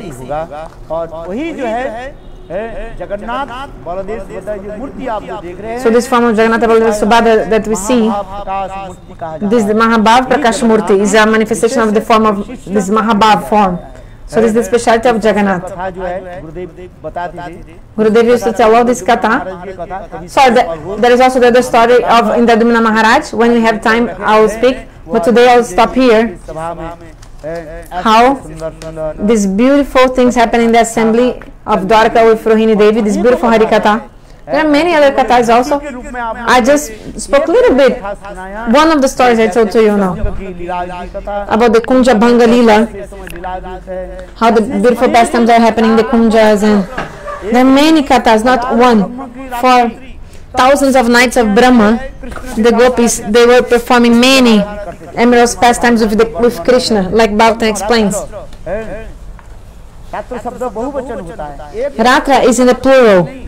So this form of Jagannath Baladev Subhadra that we see, this Mahabhav Prakash Murti is a manifestation of the form of this Mahabhav form. So this is the specialty of Jagannath. Gurudev used to tell all this katha. So there is also the other story of Indradumna Maharaj. When we have time, I will speak. But today I will stop here. How these beautiful things happen in the assembly of Dwarka with Rohini Devi, this beautiful Harikatha. There are many other kathas also. I just spoke a little bit. One of the stories I told to you now about the Kunja Bhanga Leela, how the beautiful pastimes are happening in the Kunjas, and there are many kathas, not one. For thousands of nights of Brahma, the gopis, they were performing many amorous pastimes with Krishna, like Bhagavatam explains. Ratra is in the plural.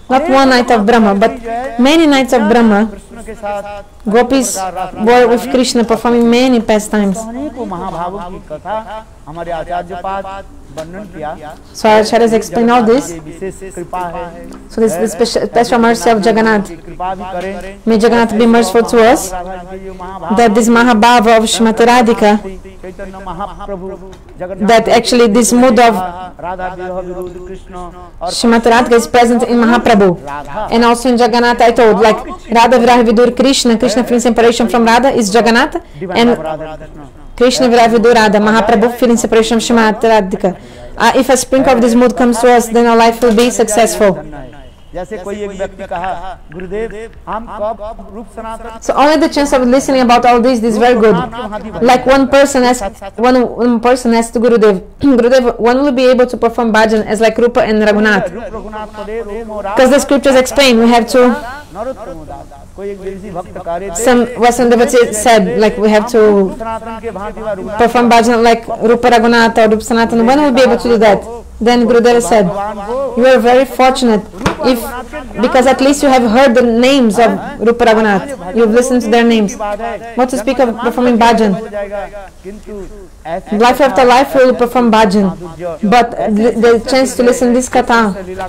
Not one night of Brahma, but many nights of Brahma. Krishna के साथ Gopis were with Krishna performing many pastimes. अनेकों महाभावों की कथा हमारे आचार्य पाद वर्णन किया। So our acharyas explain all this. ये विशेष कृपा है। So this is the special mercy of Jagannath. कृपा भी करें May Jagannath be merciful to us, that this Mahabhava of Srimati Radhika, Chaitanya Mahaprabhu Jagannath that actually this mood of Radha विरह विरोध कृष्ण और Srimati Radhika is present in Mahaprabhu. And also in Jagannath I told, like Radha Viraha Vidur Krishna, Krishna feeling separation from Radha is Jagannath, and Radha Krishna Krishna Viraha Vidur Radha, Mahaprabhu feeling separation from Srimati Radhika. If a sprinkle of this mood comes to us, then our life will be successful. जैसे कोई एक व्यक्ति कहा गुरुदेव हम कब रूप सनातन So only the chance of listening about all this is very good. Like one person asked to Gurudev, Gurudev, when will we be able to perform bhajan as like Rupa and Raghunath? Raghunath पदे रोम और Because the scriptures explain we have to, Narottam दास कोई एक देसी भक्त कार्य some Western devotees said like we have to सनातन के भांति व Raghunath perform bhajan like Rupa Raghunath or Rupa Sanatana. When will we be able to do that? Then Gurudev said, you are very fortunate if, because at least you have heard the names of Rupa Raghunath. You've listened to their names. What to speak of performing bhajan? Life after life we will perform bhajan. But the chance to listen this katha,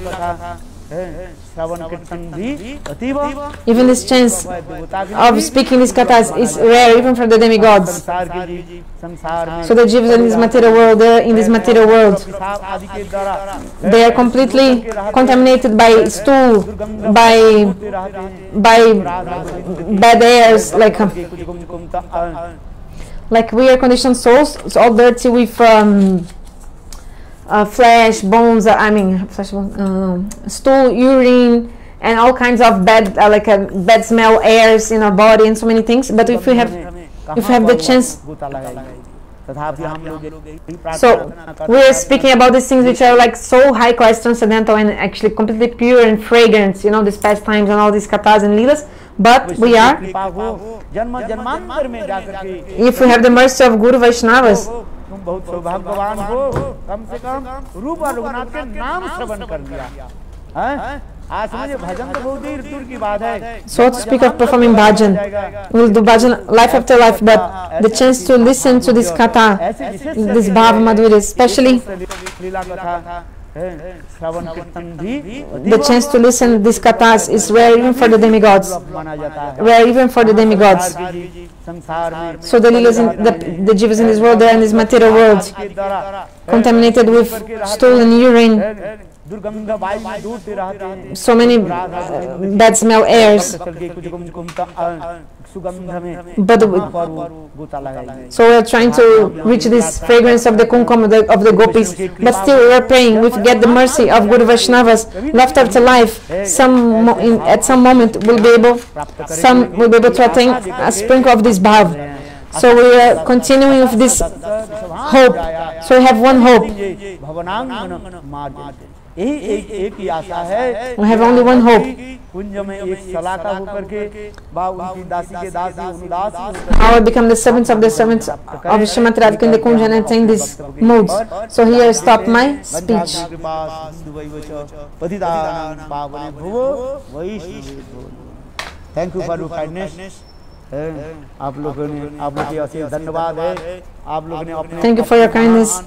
even this chance of speaking these kathas is rare even for the demigods. So the jivas in this material world, they are in this material world. They are completely contaminated by stool, by bad airs, like we are conditioned souls. It's all dirty with flesh, bones. Stool, urine, and all kinds of bad, bad smell, airs in our body, and so many things. But if we have the chance, so we are speaking about these things which are like so high class, transcendental, and actually completely pure and fragrant. You know, these pastimes and all these kathas and leelas. But we are, if we have the mercy of Guru Vaishnavas, so to speak of performing bhajan, we'll do bhajan life after life, but the chance to listen to this katha, this bhava madhurya, especially the chance to listen these kathas is rare even for the demigods. Rare even for the demigods. So the leelas, the jivas in this world, they are in this material world, contaminated with stool and urine, so many bad smell airs. But so we are trying to reach this fragrance of the kumkum of the gopis, but still we are praying. We get the mercy of Guru Vaishnavas. Left after life, at some moment we'll be able, some will be able to attain a sprinkle of this bhav. So we are continuing with this hope. So we have one hope. We have only one hope. I will become the servants of Srimati Radhika in the Kunja and attain these moods. So here I stop my speech. Thank you for your kindness. Thank you for your kindness.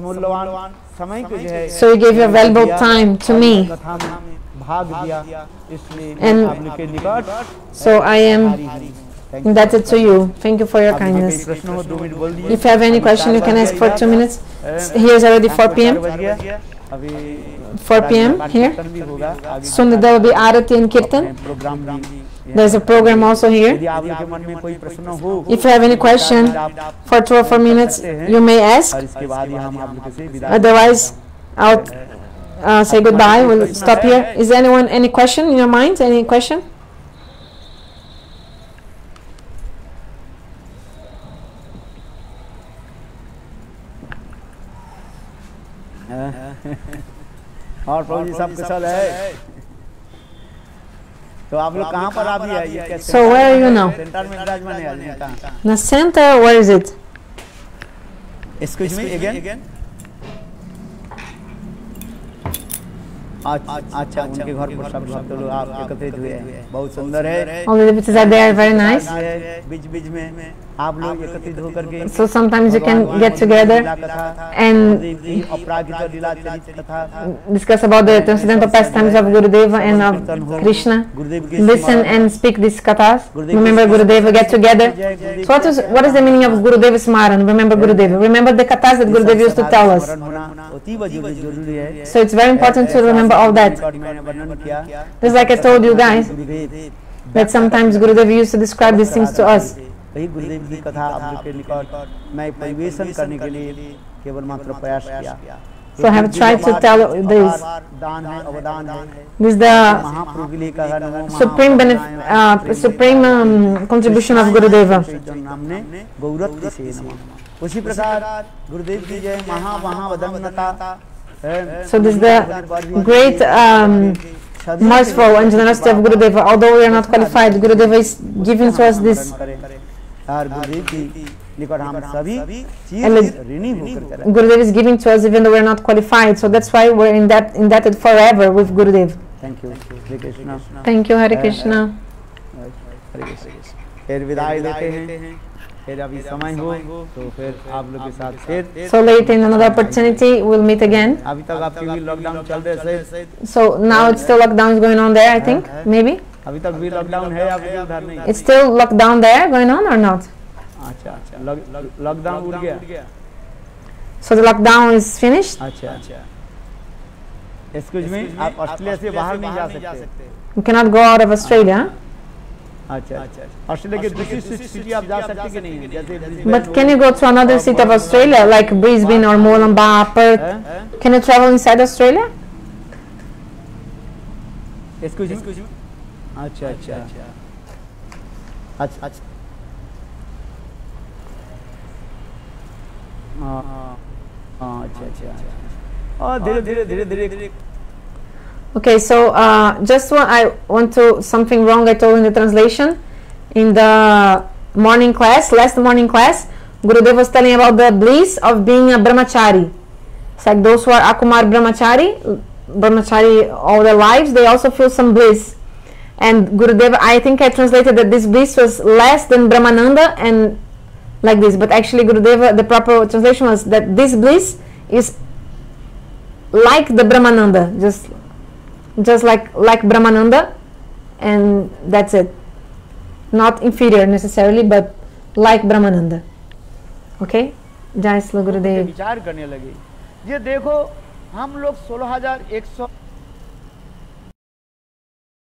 So you gave your valuable time to me, and so I am indebted to you. Thank you for your kindness. If you have any question, you can ask for 2 minutes. Here is already 4 p.m. 4 p.m. here. Soon there will be Arati and Kirtan. There's a program also here. If you have any question for 2 or 4 minutes, you may ask. Otherwise, I'll say goodbye. We'll stop here. Is there anyone, any question in your mind? Any question? और प्रभु जी सब कुशल है तो आप लोग कहाँ पर अभी है ये कैसे So where are you now? Centre में विराजमान है आदमी कहाँ The center, where is it? Excuse me again अच्छा उनके घर पर सब भक्त लोग आप एकत्रित हुए हैं, बहुत सुंदर है। All the devotees are there, very nice. बीच बीच में आप लोग एकत्रित होकर के So sometimes you can get together and अपराजित लीला चरित कथा discuss about the transcendental pastimes of Gurudeva and of Krishna. Listen and speak these kathas. Remember Gurudeva, get together. So what is the meaning of Gurudeva Smaran? Remember Gurudeva. Remember the kathas that Gurudeva used to tell us. So it's very important to remember all that. Just like I told you guys, that sometimes Gurudeva used to describe these things to us. वही गुरुदेव की कथा आप लोग के निकट मैं परिवेशन करने के लिए केवल मात्र प्रयास किया। So I have tried to tell this. दान है, अवदान है। This is the महाप्रभु के लिए कहा supreme contribution of Gurudeva. हमने गौरव से नमः। उसी प्रकार गुरुदेव की जय महावदन्नता। So this is the great merciful and generosity of Gurudeva. Although we are not qualified, Gurudeva is giving to us this. Gurudev is giving to us even though we are not qualified. So that's why we're indebted forever with Gurudev. Thank you. Hare Krishna. Thank you, Hare Krishna. फिर विदाई लेते हैं। फिर अभी समय हो तो फिर आप लोग के साथ फिर So later in another opportunity we'll meet again. अभी तक आपकी भी लॉकडाउन चल रहे है। So now it's still lockdown is going on there, I think, maybe. अभी तक भी लॉकडाउन है आपके उधर नहीं? It's still lockdown there going on or not? अच्छा लॉकडाउन उड़ गया। So the lockdown is finished. अच्छा एक्सक्यूज मी, आप ऑस्ट्रेलिया से बाहर नहीं जा सकते? You cannot go out of Australia. अच्छा ऑस्ट्रेलिया के दूसरी सिटी आप जा सकते कि नहीं? जैसे But can you go to another city of Australia like Brisbane or Mooloolaba, Perth? Can you travel inside Australia? Excuse me, अच्छा धीरे। Okay, so I want to something wrong I told in the translation in the morning class, last morning class. Gurudev was telling about the bliss of being a brahmachari. It's like those who are Akumar brahmachari all their lives, they also feel some bliss. And Gurudev, I think I translated that this bliss was less than Brahmananda and like this, but actually Gurudev, the proper translation was that this bliss is like the Brahmananda, just like Brahmananda, and that's it. Not inferior necessarily, but like Brahmananda. Okay? Jai Shri Gurudev. विचार करने लगे, ये देखो हम लोग 16,100